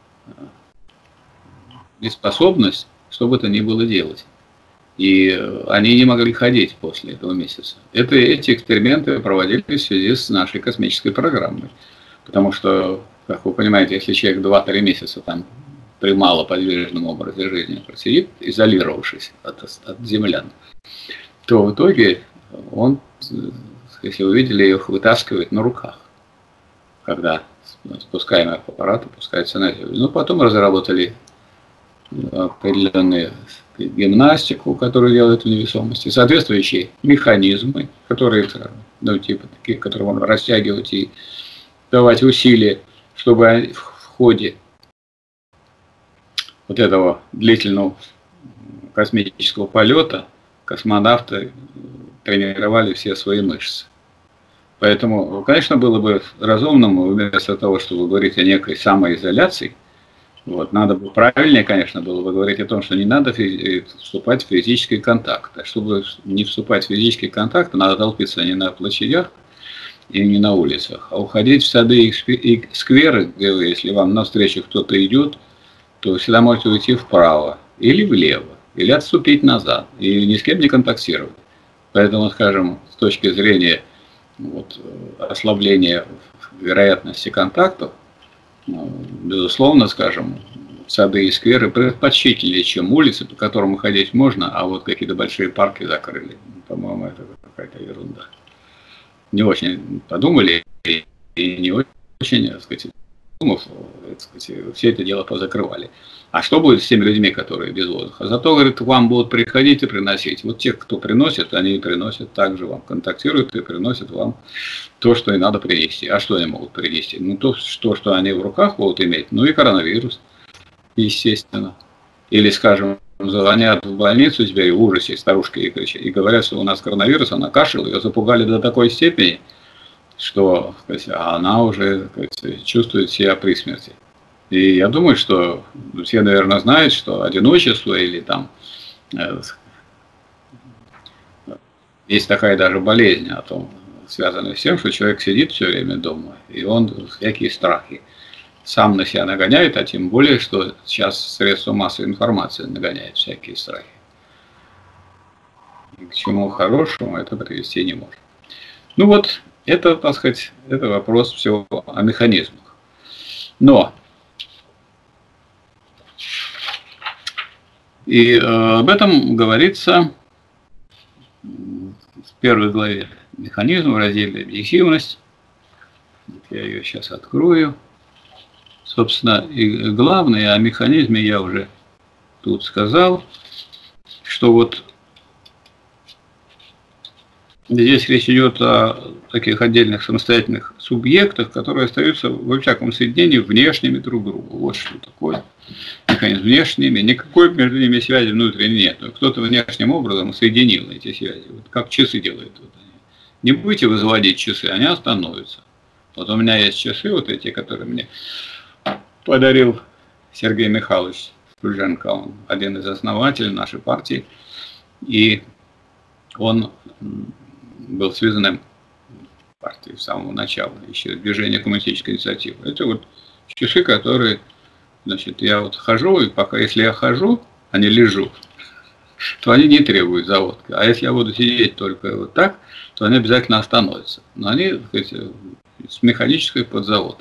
неспособность, что бы то ни было делать. И они не могли ходить после этого месяца. Это, эти эксперименты проводились в связи с нашей космической программой. Потому что, как вы понимаете, если человек два-три месяца там при малоподвижном образе жизни просидит, изолировавшись от, от землян, то в итоге он, если вы видели, их вытаскивает на руках, когда спускаемый аппарат опускается на землю. Ну, потом разработали определенные гимнастику, которую делают в невесомости, соответствующие механизмы, которые, ну, типа таких, которые можно растягивать и давать усилия, чтобы в ходе вот этого длительного космического полета космонавты тренировали все свои мышцы. Поэтому, конечно, было бы разумным, вместо того, чтобы говорить о некой самоизоляции, вот, надо бы правильнее, конечно, было бы говорить о том, что не надо физи- вступать в физический контакт. А чтобы не вступать в физический контакт, надо толпиться не на площадях и не на улицах, а уходить в сады и скверы, где вы, если вам навстречу кто-то идет, то вы всегда можете уйти вправо или влево, или отступить назад, и ни с кем не контактировать. Поэтому, скажем, с точки зрения вот, ослабления вероятности контактов, безусловно, скажем, сады и скверы предпочтительнее, чем улицы, по которым ходить можно, а вот какие-то большие парки закрыли. По-моему, это какая-то ерунда. Не очень подумали и не очень, так сказать, думав, так сказать, все это дело позакрывали. А что будет с теми людьми, которые без воздуха? Зато, говорит, к вам будут приходить и приносить. Вот тех, кто приносит, они приносят, также вам контактируют и приносят вам то, что и надо принести. А что они могут принести? Ну, то, что, что они в руках будут иметь. Ну, и коронавирус, естественно. Или, скажем, звонят в больницу теперь в ужасе старушки и, и говорят, что у нас коронавирус, она кашляла, ее запугали до такой степени, что, сказать, она уже, сказать, чувствует себя при смерти. И я думаю, что все, наверное, знают, что одиночество или там э, есть такая даже болезнь, о том, связанная с тем, что человек сидит все время дома, и он всякие страхи сам на себя нагоняет, а тем более, что сейчас средства массовой информации нагоняют всякие страхи. И к чему хорошему это привести не может. Ну вот, это, так сказать, это вопрос всего о механизмах. Но и э, об этом говорится в первой главе механизм в разделе «Объективность». Я ее сейчас открою. Собственно, и главное о механизме я уже тут сказал, что вот здесь речь идет о таких отдельных самостоятельных субъектах, которые остаются во всяком соединении внешними друг к другу. Вот что такое механизм внешними. Никакой между ними связи внутренней нет. Но кто-то внешним образом соединил эти связи. Вот как часы делают. Вот они. Не будете возводить часы, они остановятся. Вот у меня есть часы, вот эти, которые мне подарил Сергей Михайлович Стульженко. Он один из основателей нашей партии. И он был связанным партией с самого начала, еще движение коммунистической инициативы. Это вот часы, которые, значит, я вот хожу, и пока, если я хожу, а не лежу, то они не требуют заводки. А если я буду сидеть только вот так, то они обязательно остановятся. Но они, так сказать, с механической подзаводкой.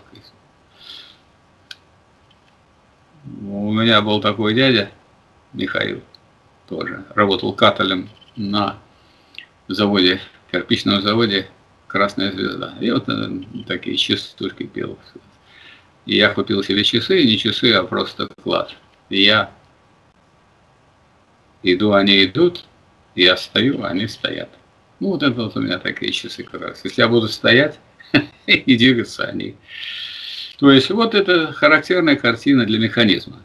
У меня был такой дядя, Михаил, тоже работал каталем на заводе, кирпичном заводе «Красная звезда». И вот такие часушки пел. И я купил себе часы, не часы, а просто клад. И я иду, они идут, я стою, они стоят. Ну, вот это вот у меня такие часы как раз. Если я буду стоять и двигаться, они... То есть, вот это характерная картина для механизма.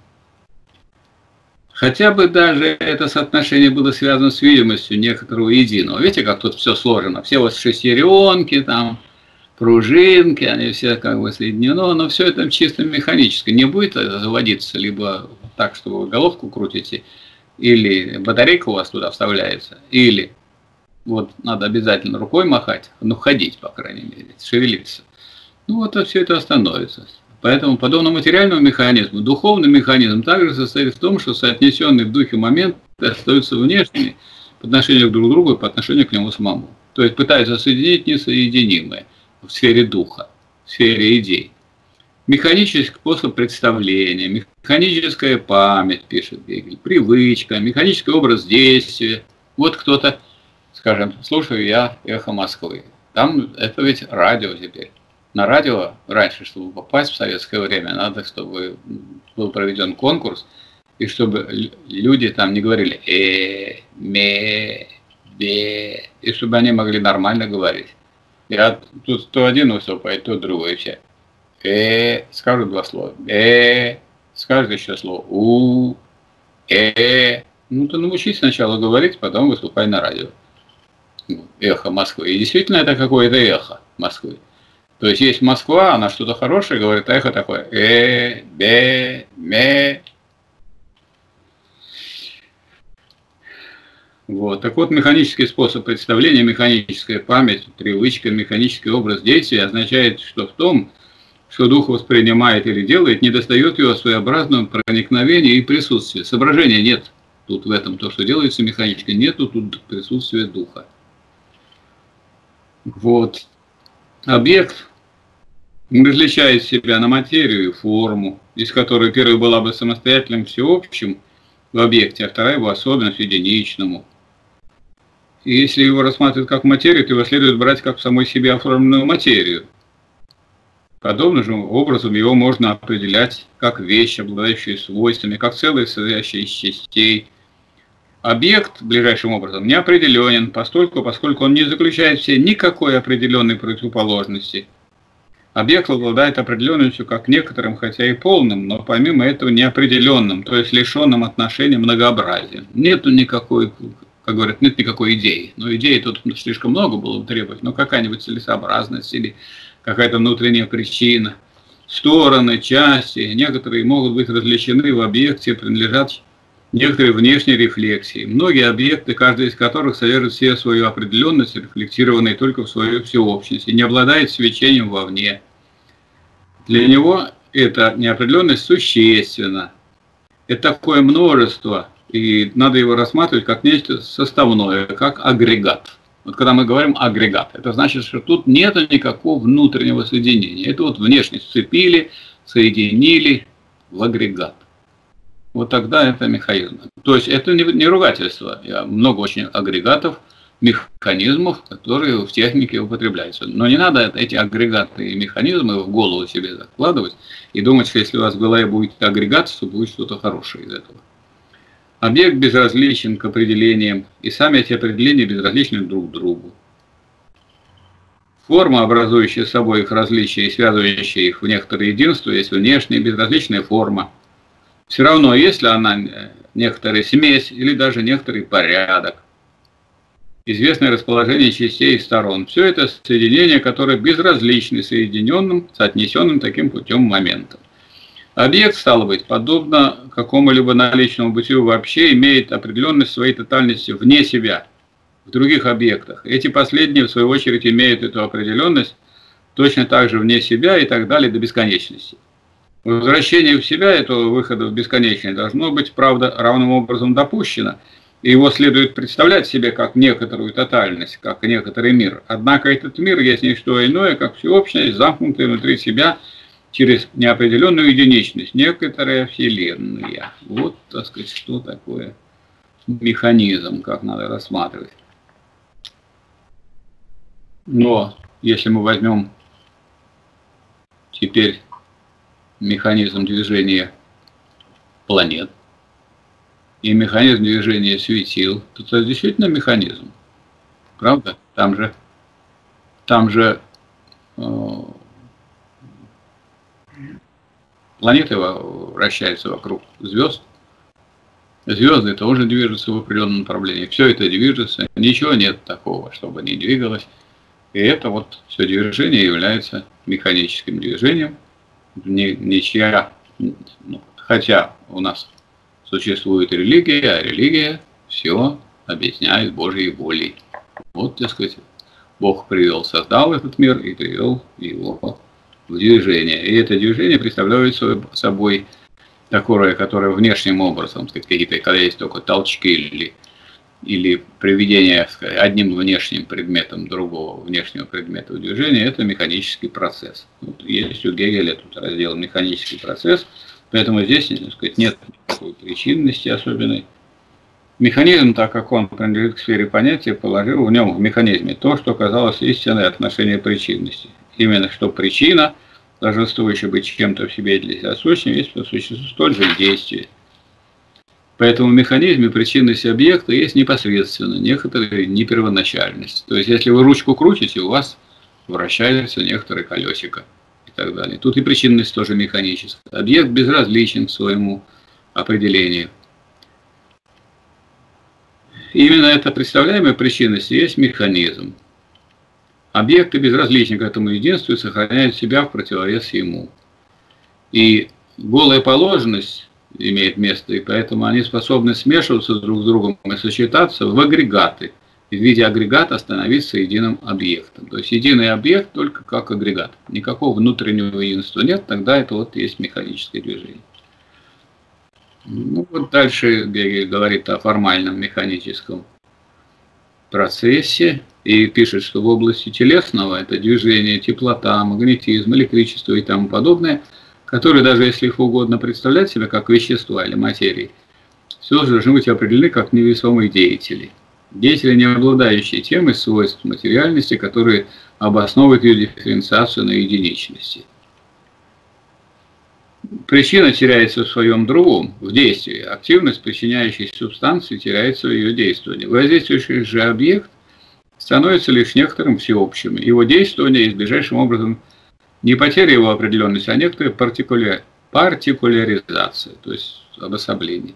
Хотя бы даже это соотношение было связано с видимостью некоторого единого. Видите, как тут все сложено? Все вот шестеренки, там, пружинки, они все как бы соединено, но все это чисто механически. Не будет заводиться либо так, что вы головку крутите, или батарейка у вас туда вставляется, или вот надо обязательно рукой махать, ну ходить, по крайней мере, шевелиться. Ну вот все это остановится. Поэтому подобно материальному механизму, духовный механизм также состоит в том, что соотнесенные в духе моменты остаются внешними по отношению друг к другу и по отношению к нему самому. То есть пытаются соединить несоединимое в сфере духа, в сфере идей. Механический способ представления, механическая память, пишет Гегель, привычка, механический образ действия. Вот кто-то, скажем, слушаю я «Эхо Москвы». Там это ведь радио теперь. На радио раньше, чтобы попасть в советское время, надо, чтобы был проведен конкурс, и чтобы люди там не говорили «э», «ме», «бе», и чтобы они могли нормально говорить. Я тут то один выступает, то другой все. «Э», скажут два слова, «э», скажут еще слово «у», «э». Ну, ты научись сначала говорить, потом выступай на радио. «Эхо Москвы». И действительно это какое-то эхо Москвы. То есть есть Москва, она что-то хорошее говорит, а эхо такое «э», «бе», «ме». Вот. Так вот, механический способ представления, механическая память, привычка, механический образ действия означает, что в том, что дух воспринимает или делает, недостает его своеобразного проникновения и присутствия. Соображения нет тут в этом, то, что делается механически, нету тут присутствия духа. Вот. Объект различает себя на материю и форму, из которой первая была бы самостоятельным всеобщим в объекте, а вторая его особенность единичному. И если его рассматривать как материю, то его следует брать как в самой себе оформленную материю. Подобным же образом его можно определять как вещь, обладающая свойствами, как целое, состоящее из частей. Объект, ближайшим образом, не определенен, постольку, поскольку он не заключает в себе никакой определенной противоположности. Объект обладает определенностью как некоторым, хотя и полным, но помимо этого неопределенным, то есть лишенным отношения многообразия. Нету никакой, как говорят, нет никакой идеи. Но идеи тут слишком много было бы требовать, но какая-нибудь целесообразность или какая-то внутренняя причина. Стороны, части, некоторые могут быть различены в объекте, принадлежат некоторые внешние рефлексии. Многие объекты, каждый из которых содержит в себе свою определенность, рефлектированной только в свою всеобщность, и не обладает свечением вовне. Для него эта неопределенность существенна. Это такое множество, и надо его рассматривать как нечто составное, как агрегат. Вот когда мы говорим агрегат, это значит, что тут нет никакого внутреннего соединения. Это вот внешне сцепили, соединили в агрегат. Вот тогда это механизм. То есть это не ругательство. Я много очень агрегатов, механизмов, которые в технике употребляются. Но не надо эти агрегаты и механизмы в голову себе закладывать и думать, что если у вас в голове будет агрегат, то будет что-то хорошее из этого. Объект безразличен к определениям, и сами эти определения безразличны друг другу. Форма, образующая собой их различия и связывающая их в некоторое единство, есть внешняя безразличная форма. Все равно, если она некоторая смесь или даже некоторый порядок, известное расположение частей и сторон, все это соединения, которые безразличны соединенным, соотнесенным таким путем моментам. Объект, стало быть, подобно какому-либо наличному бытию вообще, имеет определенность своей тотальности вне себя, в других объектах. Эти последние, в свою очередь, имеют эту определенность точно так же вне себя и так далее до бесконечности. Возвращение в себя этого выхода в бесконечное должно быть, правда, равным образом допущено, и его следует представлять себе как некоторую тотальность, как некоторый мир. Однако этот мир есть не что иное, как всеобщность, замкнутая внутри себя через неопределенную единичность, некоторая вселенная. Вот, так сказать, что такое механизм, как надо рассматривать. Но если мы возьмем теперь механизм движения планет и механизм движения светил, то это действительно механизм. Правда? Там же, там же э, планеты вращаются вокруг звезд. Звезды тоже движутся в определенном направлении. Все это движется. Ничего нет такого, чтобы не двигалось. И это вот все движение является механическим движением. Ничья, ну, хотя у нас существует религия, а религия все объясняет Божьей волей. Вот, так сказать, Бог привел, создал этот мир и привел его в движение. И это движение представляет собой такое, которое внешним образом, какие-то, когда есть только толчки или, или приведение сказать, одним внешним предметом другого внешнего предмета в движение, это механический процесс. Вот есть у Гегеля тут раздел механический процесс, поэтому здесь, так сказать, нет никакой причинности особенной. Механизм, так как он принадлежит к сфере понятия, положил в нем в механизме то, что казалось истинное отношение причинности. Именно что причина, долженствующая быть чем-то в себе для себя сущим, есть по существу столь же действие. Поэтому в механизме причинность объекта есть непосредственно некоторая непервоначальность. То есть, если вы ручку крутите, у вас вращается некоторое колесико и так далее. Тут и причинность тоже механическая. Объект безразличен к своему определению. Именно эта представляемая причинность и есть механизм. Объекты безразличны к этому единству и сохраняют себя в противовес ему. И голая положенность имеет место, и поэтому они способны смешиваться друг с другом и сочетаться в агрегаты. И в виде агрегата становиться единым объектом. То есть единый объект только как агрегат. Никакого внутреннего единства нет, тогда это вот есть механическое движение. Ну, вот дальше Гегель говорит о формальном механическом процессе и пишет, что в области телесного это движение, теплота, магнетизм, электричество и тому подобное, которые даже если их угодно представлять себя как вещества или материи, все же должны быть определены как невесомые деятели. Деятели, не обладающие тем из свойств материальности, которые обосновывают ее дифференциацию на единичности. Причина теряется в своем другом, в действии. Активность причиняющей субстанции теряется в ее действовании. Воздействующий же объект становится лишь некоторым всеобщим. Его действование есть ближайшим образом не потеря его определенности, а некоторая партикуля... партикуляризация, то есть обособление.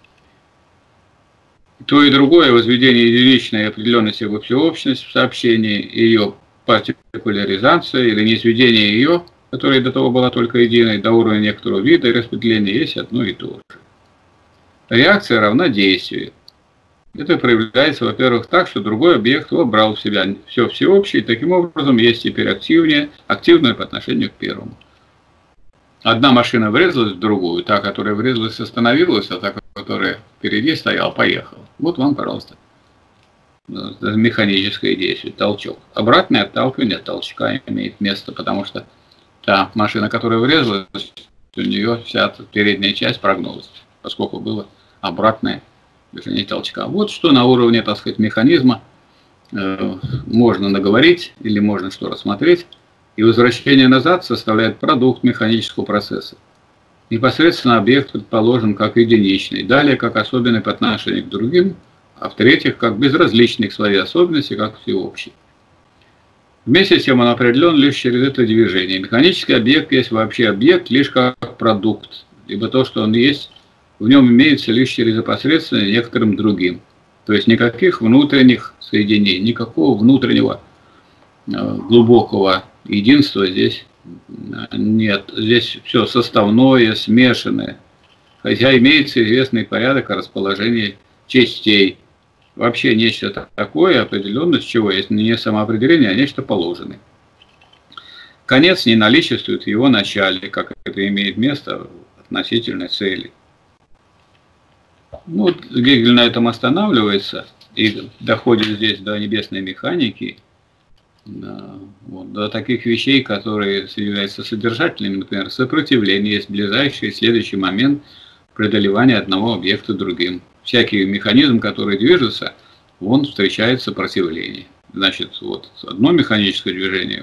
То и другое возведение единичной определенности во всеобщность в сообщении, ее партикуляризация или низведение ее, которая до того была только единой, до уровня некоторого вида и распределения, есть одно и то же. Реакция равна действию. Это проявляется, во-первых, так, что другой объект вобрал в себя все всеобщее, и таким образом есть теперь активнее, активное по отношению к первому. Одна машина врезалась в другую, та, которая врезалась, остановилась, а та, которая впереди стояла, поехала. Вот вам, пожалуйста, механическое действие, толчок. Обратное отталкивание от толчка имеет место, потому что та машина, которая врезалась, у нее вся передняя часть прогнулась, поскольку было обратное движение толчка. Вот что на уровне, так сказать, механизма э, можно наговорить или можно что рассмотреть. И возвращение назад составляет продукт механического процесса. Непосредственно объект предположен как единичный, далее как особенный по отношению к другим, а в-третьих, как безразличный к своей особенности, как всеобщий. Вместе с тем он определен лишь через это движение. Механический объект есть вообще объект лишь как продукт, ибо то, что он есть, в нем имеется лишь через опосредствование некоторым другим. То есть никаких внутренних соединений, никакого внутреннего э, глубокого единства здесь нет. Здесь все составное, смешанное. Хотя имеется известный порядок о расположении частей. Вообще нечто такое, определенность чего есть не самоопределение, а нечто положенное. Конец не наличествует в его начале, как это имеет место в относительной цели. Ну, вот Гегель на этом останавливается и доходит здесь до небесной механики, до, вот, до таких вещей, которые являются содержательными, например, сопротивление есть ближайший следующий момент преодолевания одного объекта другим. Всякий механизм, который движется, он встречает сопротивление. Значит, вот одно механическое движение,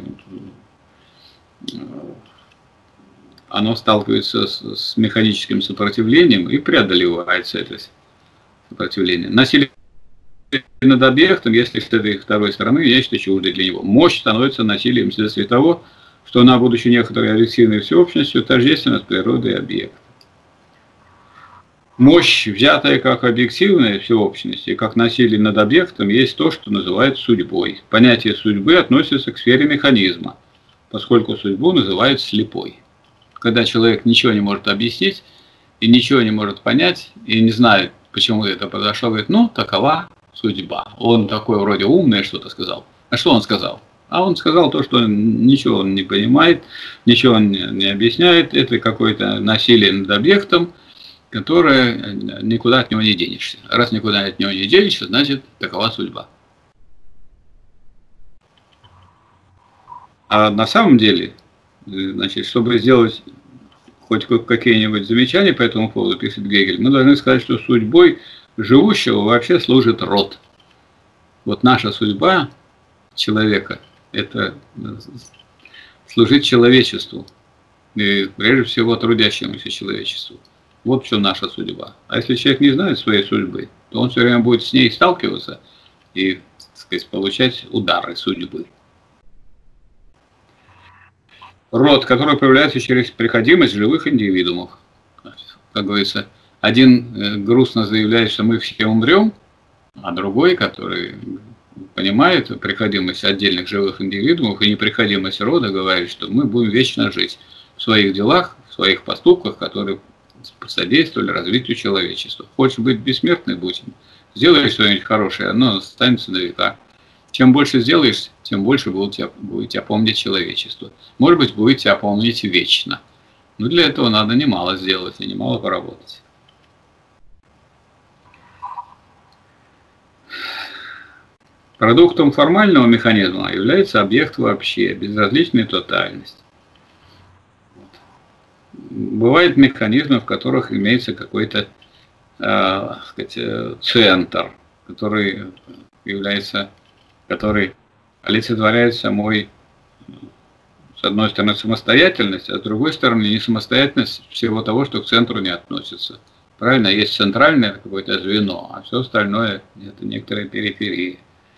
оно сталкивается с, с механическим сопротивлением и преодолевается это сопротивление. Насилие над объектом, если с этой второй стороны есть что чуждое для него. Мощь становится насилием вследствие того, что она, будучи некоторой объективной всеобщностью, тождественна с природой объекта. Мощь, взятая как объективная всеобщность и как насилие над объектом, есть то, что называют судьбой. Понятие судьбы относится к сфере механизма, поскольку судьбу называют слепой. Когда человек ничего не может объяснить, и ничего не может понять, и не знает, почему это произошло, говорит, ну, такова судьба. Он такой вроде умный что-то сказал. А что он сказал? А он сказал то, что ничего он не понимает, ничего он не объясняет, это какое-то насилие над объектом, которое никуда от него не денешься. Раз никуда от него не денешься, значит, такова судьба. А на самом деле, значит, чтобы сделать хоть какие-нибудь замечания по этому поводу, пишет Гегель, мы должны сказать, что судьбой живущего вообще служит род. Вот наша судьба человека – это служить человечеству, и прежде всего трудящемуся человечеству. Вот что наша судьба. А если человек не знает своей судьбы, то он все время будет с ней сталкиваться и, так сказать, получать удары судьбы. Род, который появляется через приходимость живых индивидуумов. Как говорится, один грустно заявляет, что мы все умрем, а другой, который понимает приходимость отдельных живых индивидуумов и неприходимость рода, говорит, что мы будем вечно жить в своих делах, в своих поступках, которые содействовали развитию человечества. Хочешь быть бессмертным, будь. Сделай что-нибудь хорошее, оно останется на века. Чем больше сделаешь, тем больше будет тебя, будет тебя помнить человечество. Может быть, будет тебя помнить вечно. Но для этого надо немало сделать и немало поработать. Продуктом формального механизма является объект вообще, безразличная тотальность. Бывают механизмы, в которых имеется какой-то э, сказать, центр, который является, который олицетворяет самой, с одной стороны, самостоятельность, а с другой стороны, не самостоятельность всего того, что к центру не относится. Правильно, есть центральное какое-то звено, а все остальное это некоторые периферии.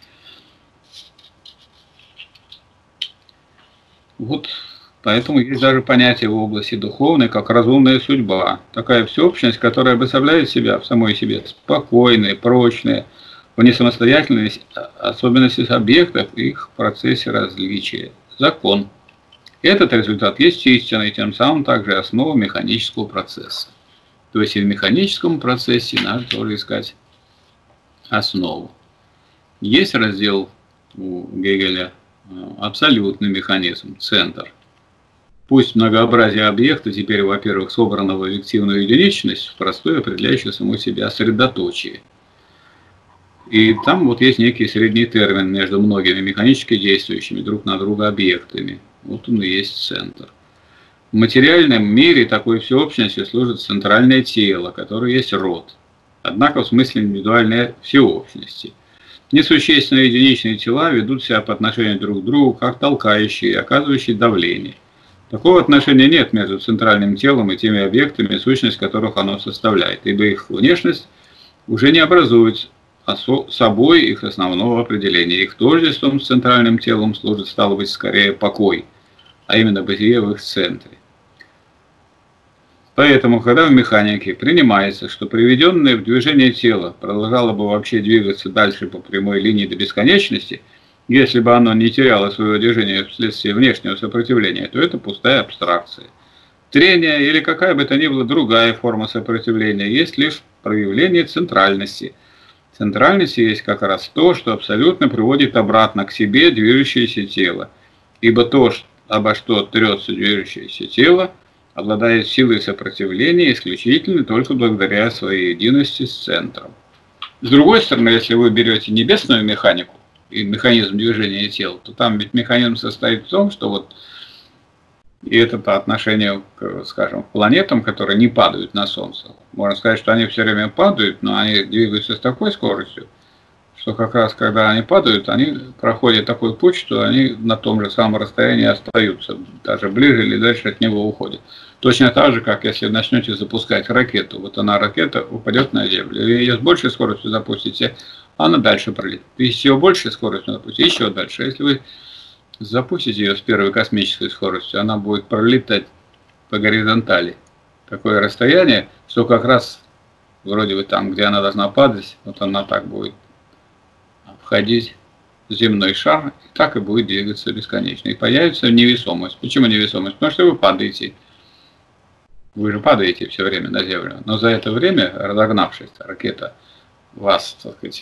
Вот поэтому есть даже понятие в области духовной, как разумная судьба. Такая всеобщность, которая обособляет себя в самой себе спокойная, прочная, вне самостоятельности, особенности объектов и их в процессе различия. Закон. Этот результат есть истина и тем самым также основа механического процесса. То есть и в механическом процессе надо тоже искать основу. Есть раздел у Гегеля абсолютный механизм, центр. Пусть многообразие объекта теперь, во-первых, собрано в объективную единичность, в простое, определяющее само себя средоточие. И там вот есть некий средний термин между многими механически действующими друг на друга объектами. Вот он и есть центр. В материальном мире такой всеобщностью служит центральное тело, которое есть род. Однако в смысле индивидуальной всеобщности. Несущественные единичные тела ведут себя по отношению друг к другу, как толкающие и оказывающие давление. Такого отношения нет между центральным телом и теми объектами, сущность которых оно составляет, ибо их внешность уже не образует собой их основного определения. Их тождеством с центральным телом служит, стало быть, скорее покой, а именно бытие в их центре. Поэтому, когда в механике принимается, что приведенное в движение тело продолжало бы вообще двигаться дальше по прямой линии до бесконечности, если бы оно не теряло своего движения вследствие внешнего сопротивления, то это пустая абстракция. Трение или какая бы то ни была другая форма сопротивления есть лишь проявление центральности. Центральность есть как раз то, что абсолютно приводит обратно к себе движущееся тело. Ибо то, обо что трется движущееся тело, обладает силой сопротивления исключительно только благодаря своей единости с центром. С другой стороны, если вы берете небесную механику и механизм движения тел, то там ведь механизм состоит в том, что вот, и это по отношению к, скажем, к планетам, которые не падают на Солнце. Можно сказать, что они все время падают, но они двигаются с такой скоростью, что как раз когда они падают, они проходят такой путь, что они на том же самом расстоянии остаются, даже ближе или дальше от него уходят. Точно так же, как если начнете запускать ракету, вот она, ракета, упадет на Землю, и ее с большей скоростью запустите, она дальше пролетит. Если с ее большей скоростью запустите, еще дальше. Если вы запустите ее с первой космической скоростью, она будет пролетать по горизонтали такое расстояние, что как раз вроде бы там, где она должна падать, вот она так будет входить в земной шар, и так и будет двигаться бесконечно. И появится невесомость. Почему невесомость? Потому что вы падаете. Вы же падаете все время на Землю, но за это время, разогнавшись, ракета вас, так сказать,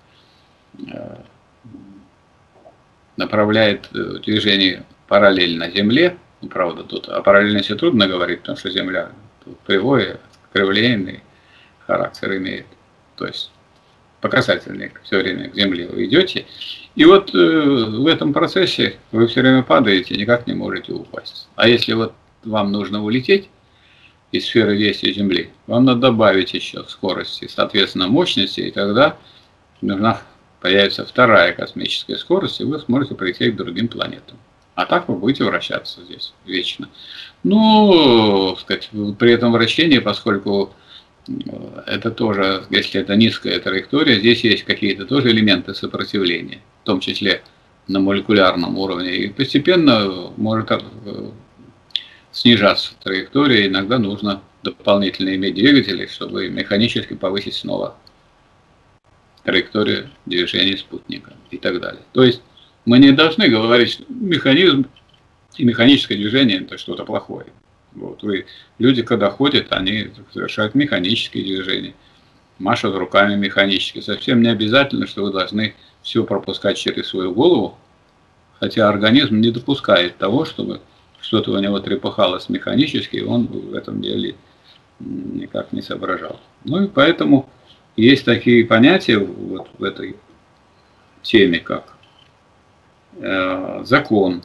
направляет движение параллельно Земле. Ну, правда, тут о параллельности трудно говорить, потому что Земля кривое, криволинейный характер имеет. То есть по касательной все время к Земле вы идете. И вот э, в этом процессе вы все время падаете, никак не можете упасть. А если вот вам нужно улететь из сферы действия Земли, вам надо добавить еще скорости, соответственно мощности, и тогда нужна появится вторая космическая скорость, и вы сможете прилететь к другим планетам. А так вы будете вращаться здесь вечно. Ну, сказать, при этом вращении, поскольку это тоже, если это низкая траектория, здесь есть какие-то тоже элементы сопротивления, в том числе на молекулярном уровне, и постепенно может снижаться траектория, иногда нужно дополнительно иметь двигатели, чтобы механически повысить снова траекторию движения спутника и так далее. То есть мы не должны говорить, что механизм и механическое движение это что-то плохое. Вот вы, люди, когда ходят, они совершают механические движения, машут руками механически. Совсем не обязательно, что вы должны все пропускать через свою голову, хотя организм не допускает того, чтобы что-то у него трепыхалось механически, и он в этом деле никак не соображал. Ну и поэтому есть такие понятия вот в этой теме, как э, закон,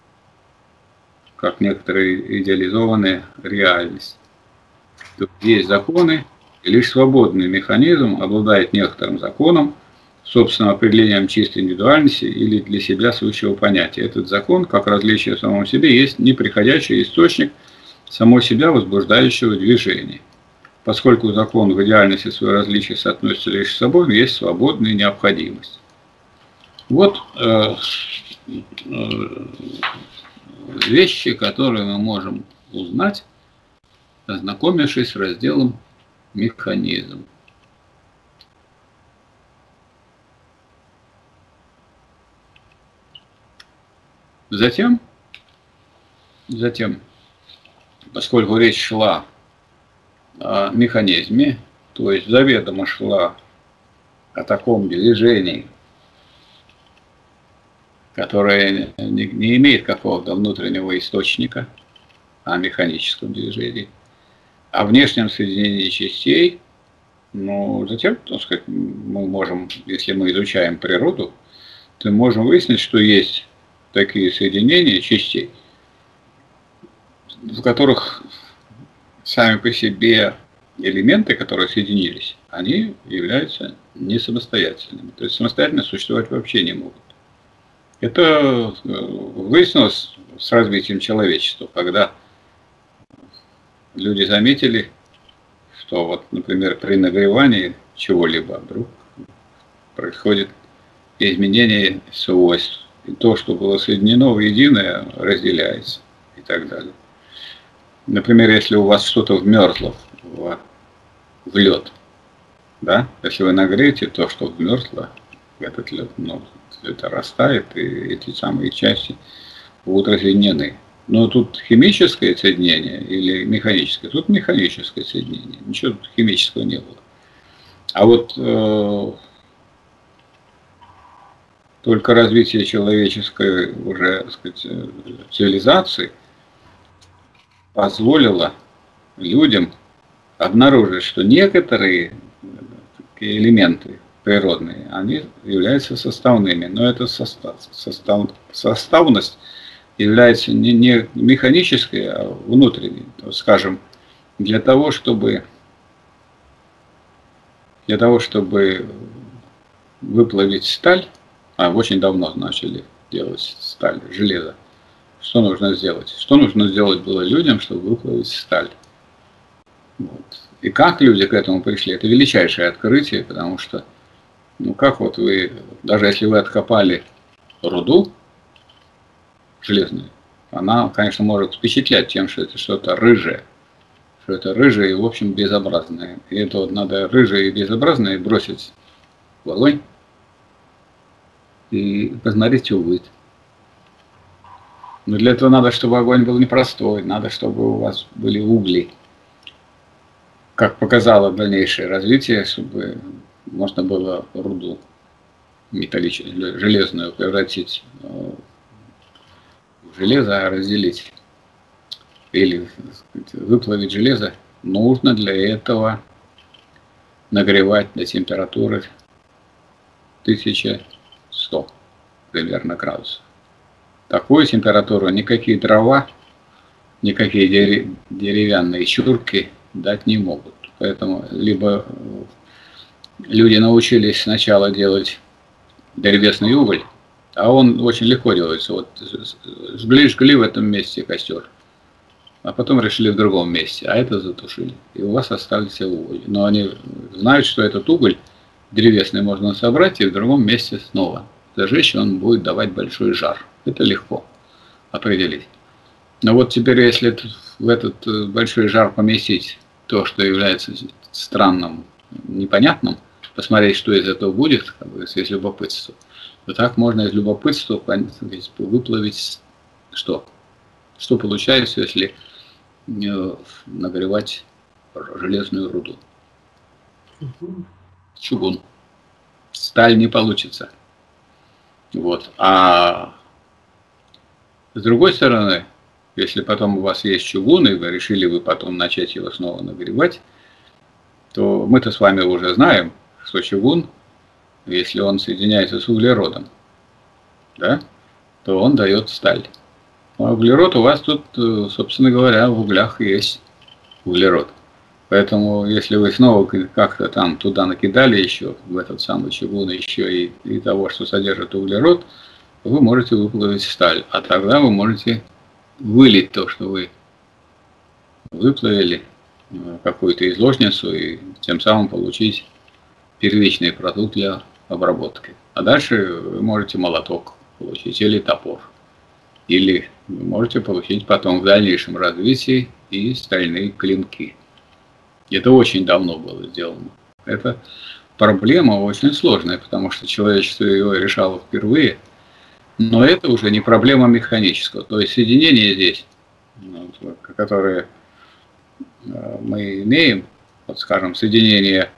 как некоторые идеализованная реальность. Есть законы, и лишь свободный механизм обладает некоторым законом, собственным определением чистой индивидуальности или для себя свыше понятия. Этот закон, как различие в самом себе, есть неприходящий источник само себя возбуждающего движения. Поскольку закон в идеальности своего различия соотносится лишь с собой, есть свободная необходимость. Вот э, э, вещи, которые мы можем узнать, ознакомившись с разделом «Механизм». Затем, затем, поскольку речь шла о механизме, то есть заведомо шла о таком движении, которое не, не имеет какого-то внутреннего источника, о механическом движении, о внешнем соединении частей, но затем, так сказать, мы можем, если мы изучаем природу, то можем выяснить, что есть такие соединения частей, в которых сами по себе элементы, которые соединились, они являются не самостоятельными. То есть самостоятельно существовать вообще не могут. Это выяснилось с развитием человечества, когда люди заметили, что вот, например, при нагревании чего-либо вдруг происходит изменение свойств. И то, что было соединено в единое, разделяется и так далее. Например, если у вас что-то вмерзло в, в лед, да, если вы нагреете то, что вмерзло в этот лед, ну, это растает, и эти самые части будут разъединены. Но тут химическое соединение или механическое? Тут механическое соединение. Ничего тут химического не было. А вот э, только развитие человеческой уже, так сказать, цивилизации позволило людям обнаружить, что некоторые элементы природные, они являются составными, но эта состав, состав, составность является не, не механической, а внутренней. Скажем, для того, чтобы для того, чтобы выплавить сталь, а очень давно начали делать сталь, железо, что нужно сделать? Что нужно сделать было людям, чтобы выплавить сталь? Вот. И как люди к этому пришли, это величайшее открытие, потому что, ну как вот вы, даже если вы откопали руду железную, она, конечно, может впечатлять тем, что это что-то рыжее, что это рыжее и, в общем, безобразное. И это вот надо рыжее и безобразное бросить в огонь и посмотреть, что будет. Но для этого надо, чтобы огонь был непростой, надо, чтобы у вас были угли. как показало дальнейшее развитие, чтобы можно было руду металлическую, железную превратить в железо, а разделить или, так сказать, выплавить железо, нужно для этого нагревать до температуры тысяча сто примерно градусов. Такую температуру никакие дрова, никакие деревянные чурки дать не могут. Поэтому либо люди научились сначала делать древесный уголь, а он очень легко делается. Вот жгли, жгли в этом месте костер, а потом решили в другом месте, а это затушили. И у вас остались уголь. Но они знают, что этот уголь древесный можно собрать и в другом месте снова зажечь, он будет давать большой жар. Это легко определить. Но вот теперь, если в этот большой жар поместить то, что является странным, непонятным, посмотреть, что из этого будет, как бы, если любопытство, то так можно из любопытства выплавить что? Что получается, если нагревать железную руду? Чугун. Сталь не получится. Вот. А с другой стороны, если потом у вас есть чугун, и вы решили вы потом начать его снова нагревать, то мы-то с вами уже знаем, что чугун, если он соединяется с углеродом, да, то он дает сталь. А углерод у вас тут, собственно говоря, в углях есть углерод. Поэтому, если вы снова как-то там туда накидали еще, в этот самый чугун, еще и, и того, что содержит углерод, вы можете выплавить сталь. А тогда вы можете вылить то, что вы выплавили, какую-то изложницу, и тем самым получить первичный продукт для обработки. А дальше вы можете молоток получить, или топор. Или вы можете получить потом в дальнейшем развитии и стальные клинки. Это очень давно было сделано. Это проблема очень сложная, потому что человечество ее решало впервые. Но это уже не проблема механического. То есть соединение здесь, которые мы имеем, вот скажем, соединение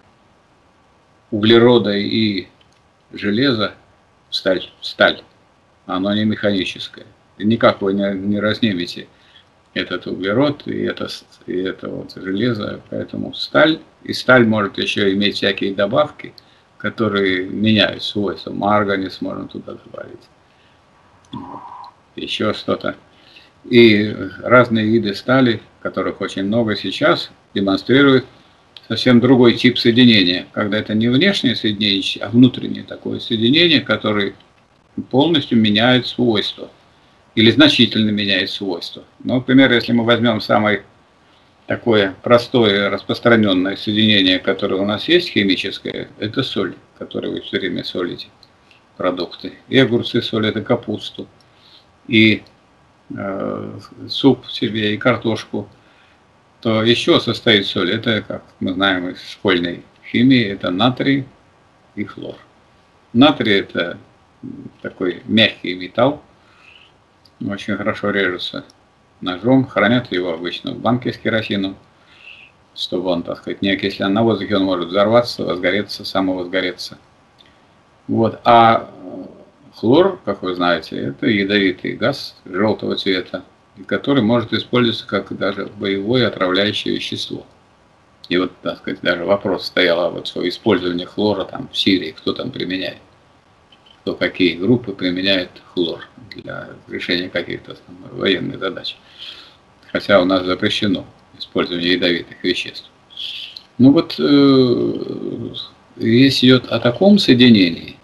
углерода и железа в сталь, в сталь, оно не механическое. И никак вы не, не разнимете этот углерод и это, и это вот железо, поэтому сталь, и сталь может еще иметь всякие добавки, которые меняют свойства. Марганец можно туда добавить, вот. Еще что-то. И разные виды стали, которых очень много сейчас, демонстрируют совсем другой тип соединения, когда это не внешнее соединение, а внутреннее такое соединение, которое полностью меняет свойства или значительно меняет свойства. Ну, например, если мы возьмем самое такое простое распространенное соединение, которое у нас есть, химическое, это соль, которую вы все время солите, продукты. И огурцы солят, и капусту, и э, суп себе, и картошку. То еще состоит соль. Это, как мы знаем из школьной химии, это натрий и хлор. Натрий — это такой мягкий металл, очень хорошо режется ножом, хранят его обычно в банке с керосином, чтобы он, так сказать, не окислен на воздухе, он может взорваться, возгореться, самовозгореться. Вот. А хлор, как вы знаете, это ядовитый газ желтого цвета, который может использоваться как даже боевое отравляющее вещество. И вот, так сказать, даже вопрос стоял о вот использовании хлора там в Сирии, кто там применяет, кто какие группы применяют хлор для решения каких-то военных задач. Хотя у нас запрещено использование ядовитых веществ. Ну вот, э, речь идет о таком соединении,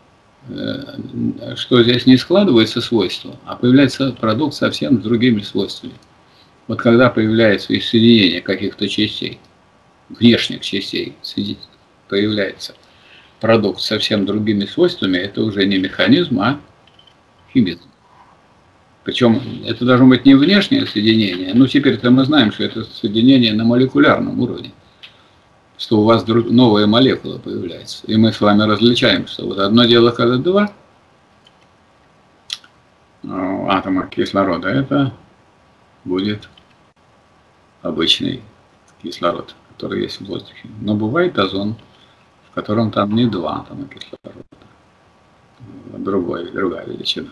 э, что здесь не складывается свойства, а появляется продукт совсем с другими свойствами. Вот когда появляется из соединения каких-то частей, внешних частей, появляется продукт с совсем другими свойствами, это уже не механизм, а химизм. Причем это должно быть не внешнее соединение, но теперь-то мы знаем, что это соединение на молекулярном уровне, что у вас новая молекула появляется. И мы с вами различаем, что вот одно дело, когда два атома кислорода, это будет обычный кислород, который есть в воздухе. Но бывает озон, в котором там не два атома кислорода, а другой, другая величина.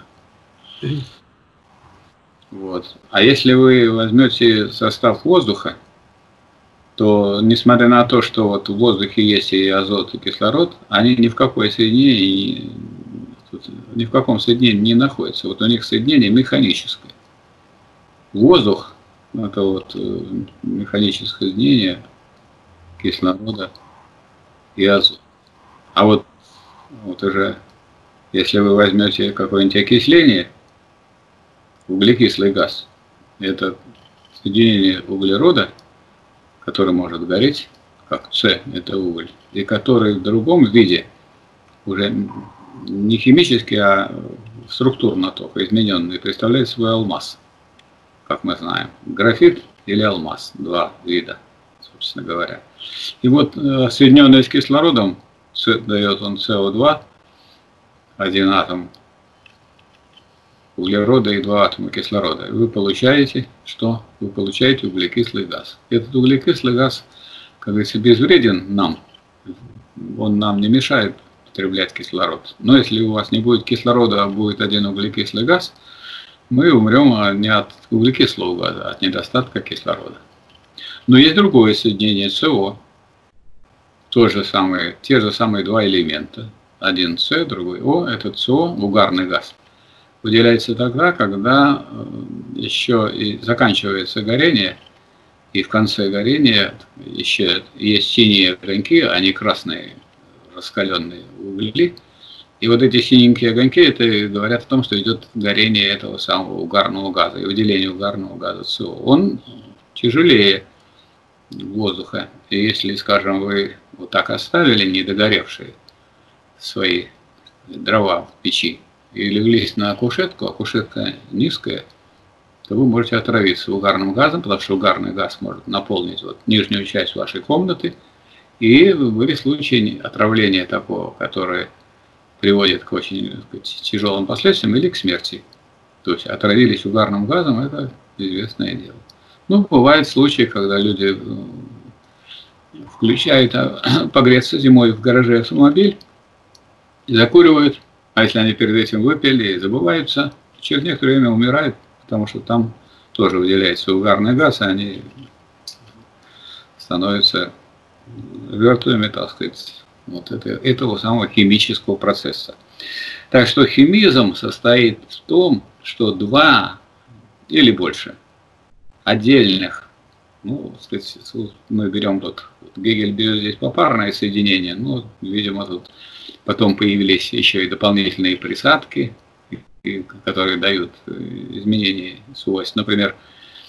Вот. А если вы возьмете состав воздуха, то несмотря на то, что вот в воздухе есть и азот, и кислород, они ни в какой соединении, ни в каком соединении не находятся. Вот у них соединение механическое. Воздух – это вот механическое соединение кислорода и азота. А вот, вот уже, если вы возьмете какое-нибудь окисление, углекислый газ, это соединение углерода, который может гореть, как С, это уголь, и который в другом виде, уже не химически, а структурно только измененный, представляет собой алмаз, как мы знаем. Графит или алмаз, два вида, собственно говоря. И вот соединенный с кислородом, дает он С О два, один атом углерода и два атома кислорода. И вы получаете что? Вы получаете углекислый газ. Этот углекислый газ, как говорится, безвреден нам. Он нам не мешает потреблять кислород. Но если у вас не будет кислорода, а будет один углекислый газ, мы умрем не от углекислого газа, а от недостатка кислорода. Но есть другое соединение СО. То же самое, те же самые два элемента. Один С, другой О. Этот СО, угарный газ, выделяется тогда, когда еще и заканчивается горение, и в конце горения еще есть синие огоньки, а не красные раскаленные угли. И вот эти синенькие огоньки, это говорят о том, что идет горение этого самого угарного газа и выделение угарного газа СО. Он тяжелее воздуха. И если, скажем, вы вот так оставили недогоревшие свои дрова в печи, и леглись на кушетку, а кушетка низкая, то вы можете отравиться угарным газом, потому что угарный газ может наполнить вот нижнюю часть вашей комнаты. И были случаи отравления такого, которое приводит к очень, так сказать, тяжелым последствиям или к смерти. То есть отравились угарным газом, это известное дело. Ну, бывают случаи, когда люди включают погреться зимой в гараже автомобиль и закуривают. А если они перед этим выпили и забываются, через некоторое время умирают, потому что там тоже выделяется угарный газ, и они становятся мертвыми, так сказать, вот это, этого самого химического процесса. Так что химизм состоит в том, что два или больше отдельных, ну, так сказать, мы берем тут, Гегель берет здесь попарное соединение, ну, видимо, тут потом появились еще и дополнительные присадки, которые дают изменения свойств. Например,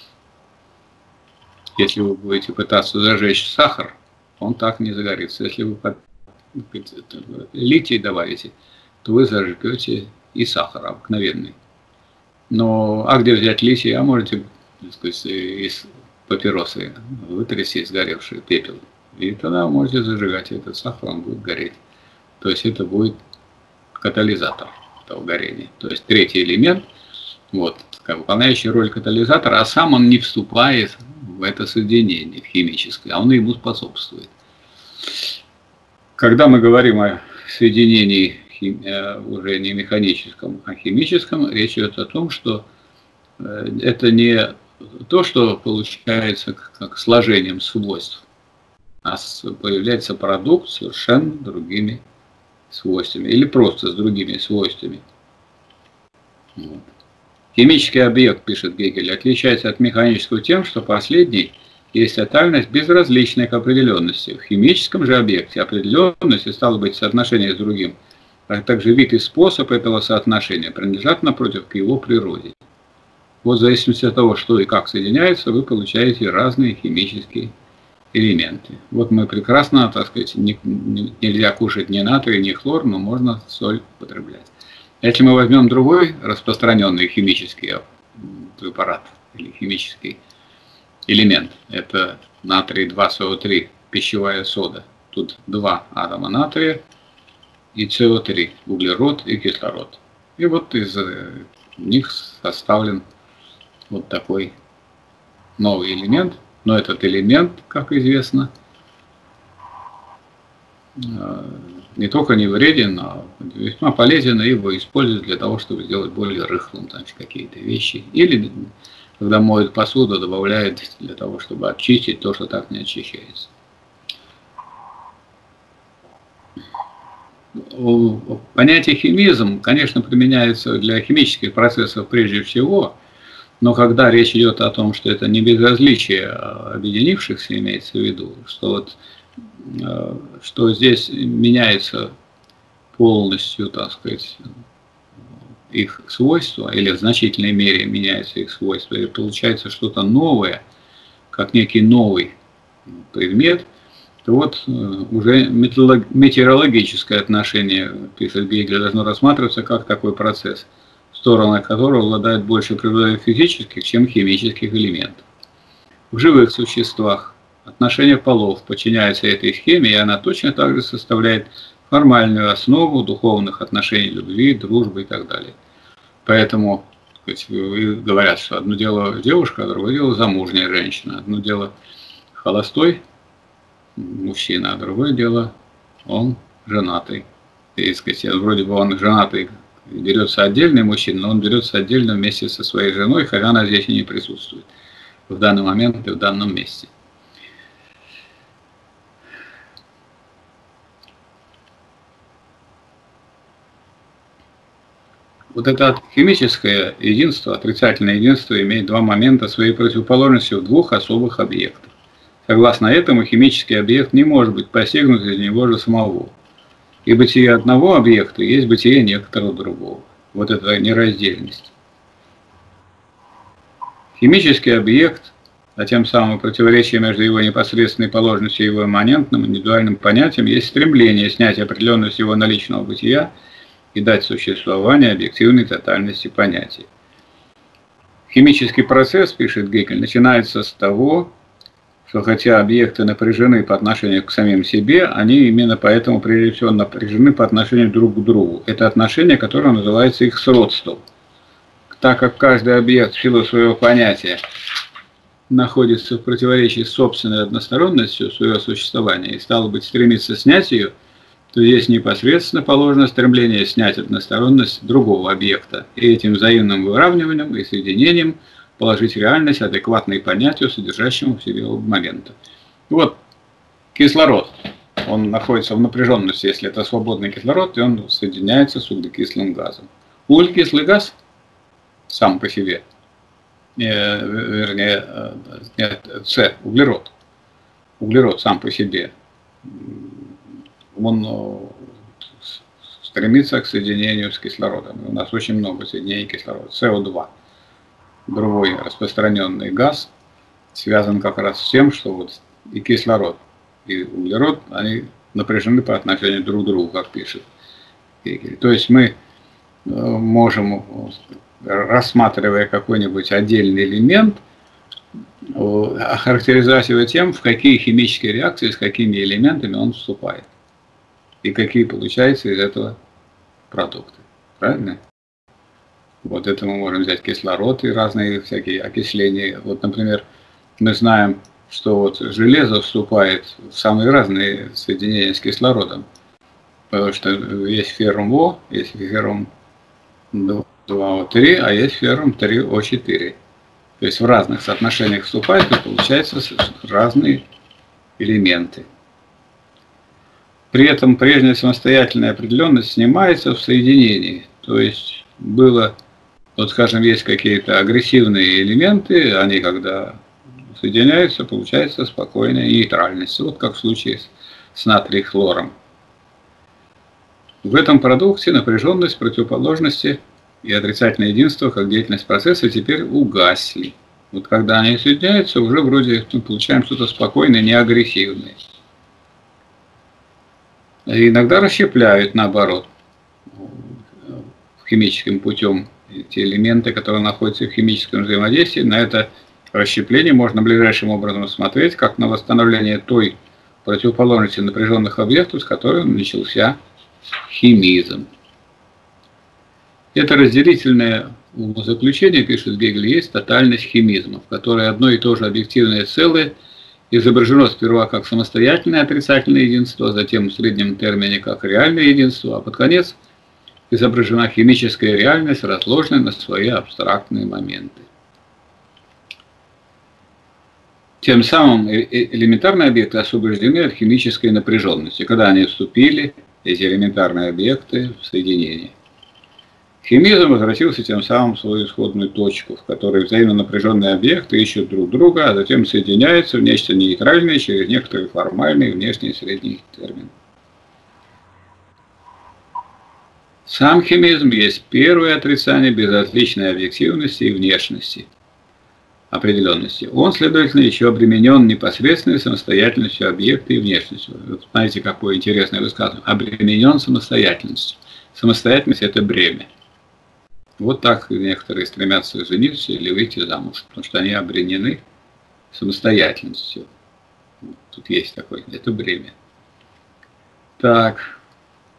если вы будете пытаться зажечь сахар, он так не загорится. Если вы литий добавите, то вы зажгете и сахар обыкновенный. Но, а где взять литий? А можете, так сказать, из папиросы вытрясти сгоревший пепел. И тогда вы можете зажигать этот сахар, он будет гореть. То есть это будет катализатор этого горения. То есть третий элемент, вот, выполняющий роль катализатора, а сам он не вступает в это соединение химическое, а он ему способствует. Когда мы говорим о соединении уже не механическом, а химическом, речь идет о том, что это не то, что получается как сложением свойств, а появляется продукт с совершенно другими свойствами или просто с другими свойствами. Вот. Химический объект, пишет Гегель, отличается от механического тем, что последний есть тотальность, безразличная к определенности. В химическом же объекте определенность, стало быть, соотношение с другим, а также вид и способ этого соотношения принадлежат, напротив, к его природе. Вот в зависимости от того, что и как соединяется, вы получаете разные химические элементы. Вот мы прекрасно, так сказать, не, не, нельзя кушать ни натрий, ни хлор, но можно соль употреблять. Если мы возьмем другой распространенный химический препарат или химический элемент, это натрий два эс о три, пищевая сода. Тут два атома натрия и эс о три, углерод и кислород. И вот из них составлен вот такой новый элемент. Но этот элемент, как известно, не только не вреден, а весьма полезен, и его используют для того, чтобы сделать более рыхлым какие-то вещи. Или, когда моют посуду, добавляют для того, чтобы очистить то, что так не очищается. Понятие химизм, конечно, применяется для химических процессов прежде всего, но когда речь идет о том, что это не безразличие объединившихся, имеется в виду, что, вот, что здесь меняется полностью, так сказать, их свойства, или в значительной мере меняется их свойства, и получается что-то новое, как некий новый предмет, то вот уже метеорологическое отношение, пишет Гегель, должно рассматриваться как такой процесс, стороны которого обладают больше природой физических, чем химических элементов. В живых существах отношение полов подчиняется этой схеме, и она точно так же составляет формальную основу духовных отношений любви, дружбы и так далее. Поэтому сказать, говорят, что одно дело девушка, а другое дело замужняя женщина, одно дело холостой мужчина, а другое дело он женатый. И, сказать, вроде бы он женатый, берется отдельный мужчина, но он берется отдельно вместе со своей женой, хотя она здесь и не присутствует в данный момент и в данном месте. Вот это химическое единство, отрицательное единство имеет два момента своей противоположности в двух особых объектах. Согласно этому, химический объект не может быть постигнут из него же самого. И бытие одного объекта есть бытие некоторого другого. Вот это нераздельность. Химический объект, а тем самым противоречие между его непосредственной положенностью и его имманентным индивидуальным понятием, есть стремление снять определенность его наличного бытия и дать существование объективной тотальности понятия. Химический процесс, пишет Гегель, начинается с того, что хотя объекты напряжены по отношению к самим себе, они именно поэтому прежде всего напряжены по отношению друг к другу. Это отношение, которое называется их сродством. Так как каждый объект в силу своего понятия находится в противоречии с собственной односторонностью своего существования и, стало быть, стремится снять ее, то здесь непосредственно положено стремление снять односторонность другого объекта и этим взаимным выравниванием и соединением положить реальность, адекватной понятию, содержащему в себе оба момента. Вот кислород, он находится в напряженности, если это свободный кислород, и он соединяется с углекислым газом. Углекислый газ сам по себе, э, вернее, э, нет, С, углерод, углерод сам по себе, он стремится к соединению с кислородом. У нас очень много соединений кислорода, С О два. Другой распространенный газ связан как раз с тем, что вот и кислород, и углерод, они напряжены по отношению друг к другу, как пишет Гегель. То есть мы можем, рассматривая какой-нибудь отдельный элемент, охарактеризовать его тем, в какие химические реакции, с какими элементами он вступает. И какие получаются из этого продукты. Правильно? Вот это мы можем взять кислород и разные всякие окисления. Вот, например, мы знаем, что вот железо вступает в самые разные соединения с кислородом. Потому что есть феррум О, есть феррум два О три, а есть феррум три О четыре. То есть в разных соотношениях вступает и получаются разные элементы. При этом прежняя самостоятельная определенность снимается в соединении. То есть было, вот скажем, есть какие-то агрессивные элементы, они когда соединяются, получается спокойная нейтральность. Вот как в случае с натрий хлором. В этом продукте напряженность, противоположности и отрицательное единство, как деятельность процесса, теперь угасли. Вот когда они соединяются, уже вроде мы получаем что-то спокойное, не агрессивное. И иногда расщепляют, наоборот, химическим путем те элементы, которые находятся в химическом взаимодействии. На это расщепление можно ближайшим образом смотреть, как на восстановление той противоположности напряженных объектов, с которой начался химизм. Это разделительное умозаключение, пишет Гегель, есть тотальность химизма, в которой одно и то же объективное целое изображено сперва как самостоятельное отрицательное единство, затем в среднем термине как реальное единство, а под конец изображена химическая реальность, разложенная на свои абстрактные моменты. Тем самым элементарные объекты освобождены от химической напряженности, когда они вступили, эти элементарные объекты, в соединение. Химизм возвратился тем самым в свою исходную точку, в которой взаимно напряженные объекты ищут друг друга, а затем соединяются в нечто нейтральное через некоторые формальные внешние средние термины. Сам химизм есть первое отрицание безразличной объективности и внешности, определенности. Он, следовательно, еще обременен непосредственной самостоятельностью объекта и внешностью. Вот знаете, какое интересное высказывание. Обременен самостоятельностью. Самостоятельность – это бремя. Вот так некоторые стремятся жениться или выйти замуж, потому что они обременены самостоятельностью. Тут есть такое, это бремя. Так.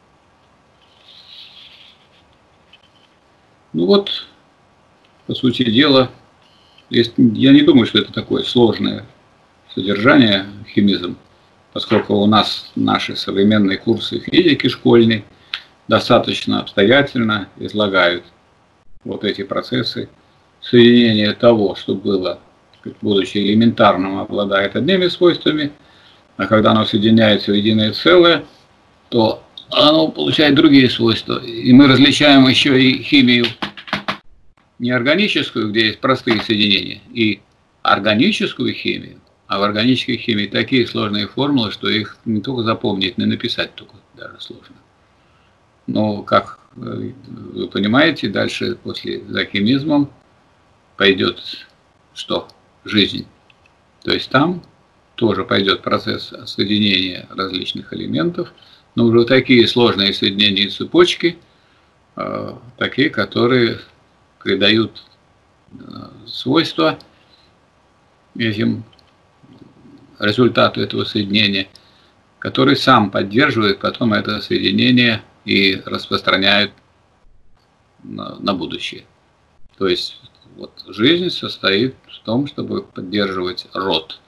Ну вот, по сути дела, есть, я не думаю, что это такое сложное содержание, химизм, поскольку у нас наши современные курсы физики школьной достаточно обстоятельно излагают вот эти процессы соединения того, что было, будучи элементарным, обладает одними свойствами, а когда оно соединяется в единое целое, то оно получает другие свойства. И мы различаем еще и химию неорганическую, где есть простые соединения, и органическую химию. А в органической химии такие сложные формулы, что их не только запомнить, но и написать только даже сложно. Но, как вы понимаете, дальше после за химизмом пойдет что? Жизнь. То есть там тоже пойдет процесс соединения различных элементов, но уже такие сложные соединения и цепочки, э, такие, которые придают э, свойства этим результату этого соединения, который сам поддерживает потом это соединение и распространяет на, на будущее. То есть вот жизнь состоит в том, чтобы поддерживать род.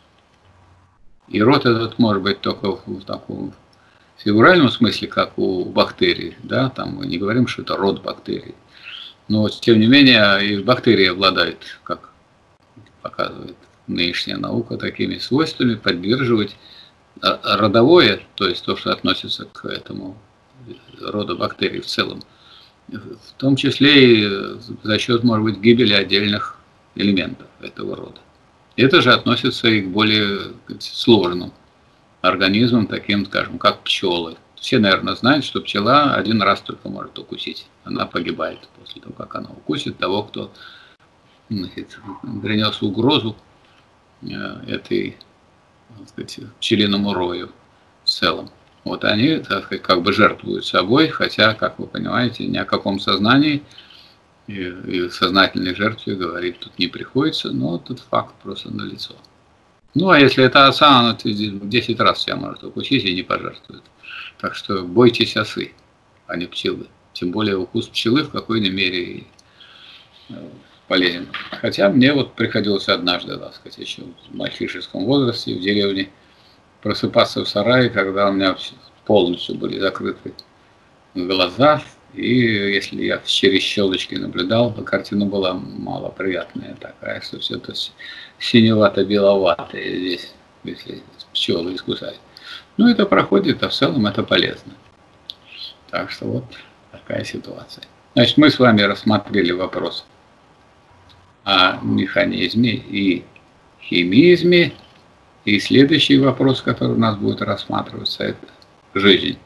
И род этот может быть только в, в таком фигуральном смысле, как у бактерий. Да? Там мы не говорим, что это род бактерий. Но тем не менее и бактерии обладают, как показывает нынешняя наука, такими свойствами поддерживать родовое, то есть то, что относится к этому роду бактерий в целом, в том числе и за счет, может быть, гибели отдельных элементов этого рода. Это же относится и к более сложным организмам, таким, скажем, как пчелы. Все, наверное, знают, что пчела один раз только может укусить. Она погибает после того, как она укусит того, кто, значит, принес угрозу этой, так сказать, пчелиному рою в целом. Вот они, так сказать, как бы жертвуют собой, хотя, как вы понимаете, ни о каком сознании и, и сознательной жертве говорить тут не приходится, но этот факт просто налицо. Ну, а если это оса, она в десять раз себя может укусить и не пожертвует. Так что бойтесь осы, а не пчелы. Тем более укус пчелы в какой-то мере полезен. Хотя мне вот приходилось однажды, так сказать, еще в мальчишеском возрасте в деревне просыпаться в сарае, когда у меня полностью были закрыты глаза, и если я через щелочки наблюдал, то картина была малоприятная такая, что все это синевато-беловатое здесь, если пчелы искусают. Ну, это проходит, а в целом это полезно. Так что вот такая ситуация. Значит, мы с вами рассмотрели вопрос о механизме и химизме. И следующий вопрос, который у нас будет рассматриваться, это жизнь.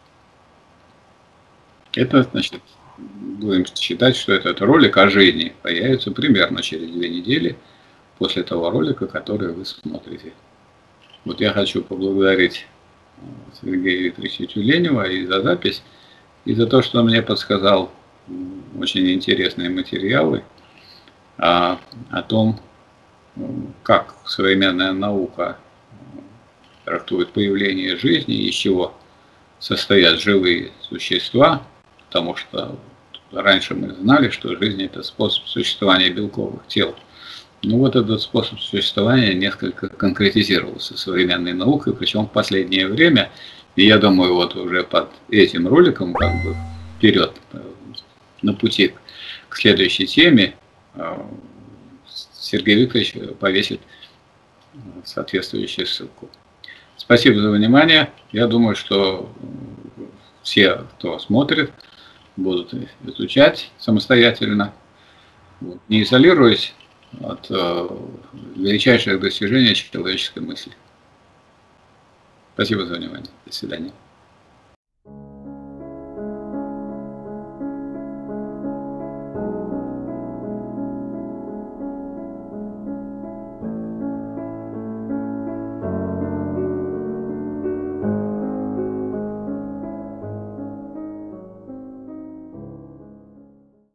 Это, значит, будем считать, что этот ролик о жизни появится примерно через две недели после того ролика, который вы смотрите. Вот я хочу поблагодарить Сергея Викторовича Тюленева и за запись, и за то, что он мне подсказал очень интересные материалы о, о том, как современная наука трактует появление жизни, из чего состоят живые существа, потому что раньше мы знали, что жизнь – это способ существования белковых тел. Ну вот этот способ существования несколько конкретизировался современной наукой, причем в последнее время. И я думаю, вот уже под этим роликом, как бы вперед, на пути к следующей теме, Сергей Викторович повесит соответствующую ссылку. Спасибо за внимание. Я думаю, что все, кто смотрит, будут изучать самостоятельно, не изолируясь от величайших достижений человеческой мысли. Спасибо за внимание. До свидания.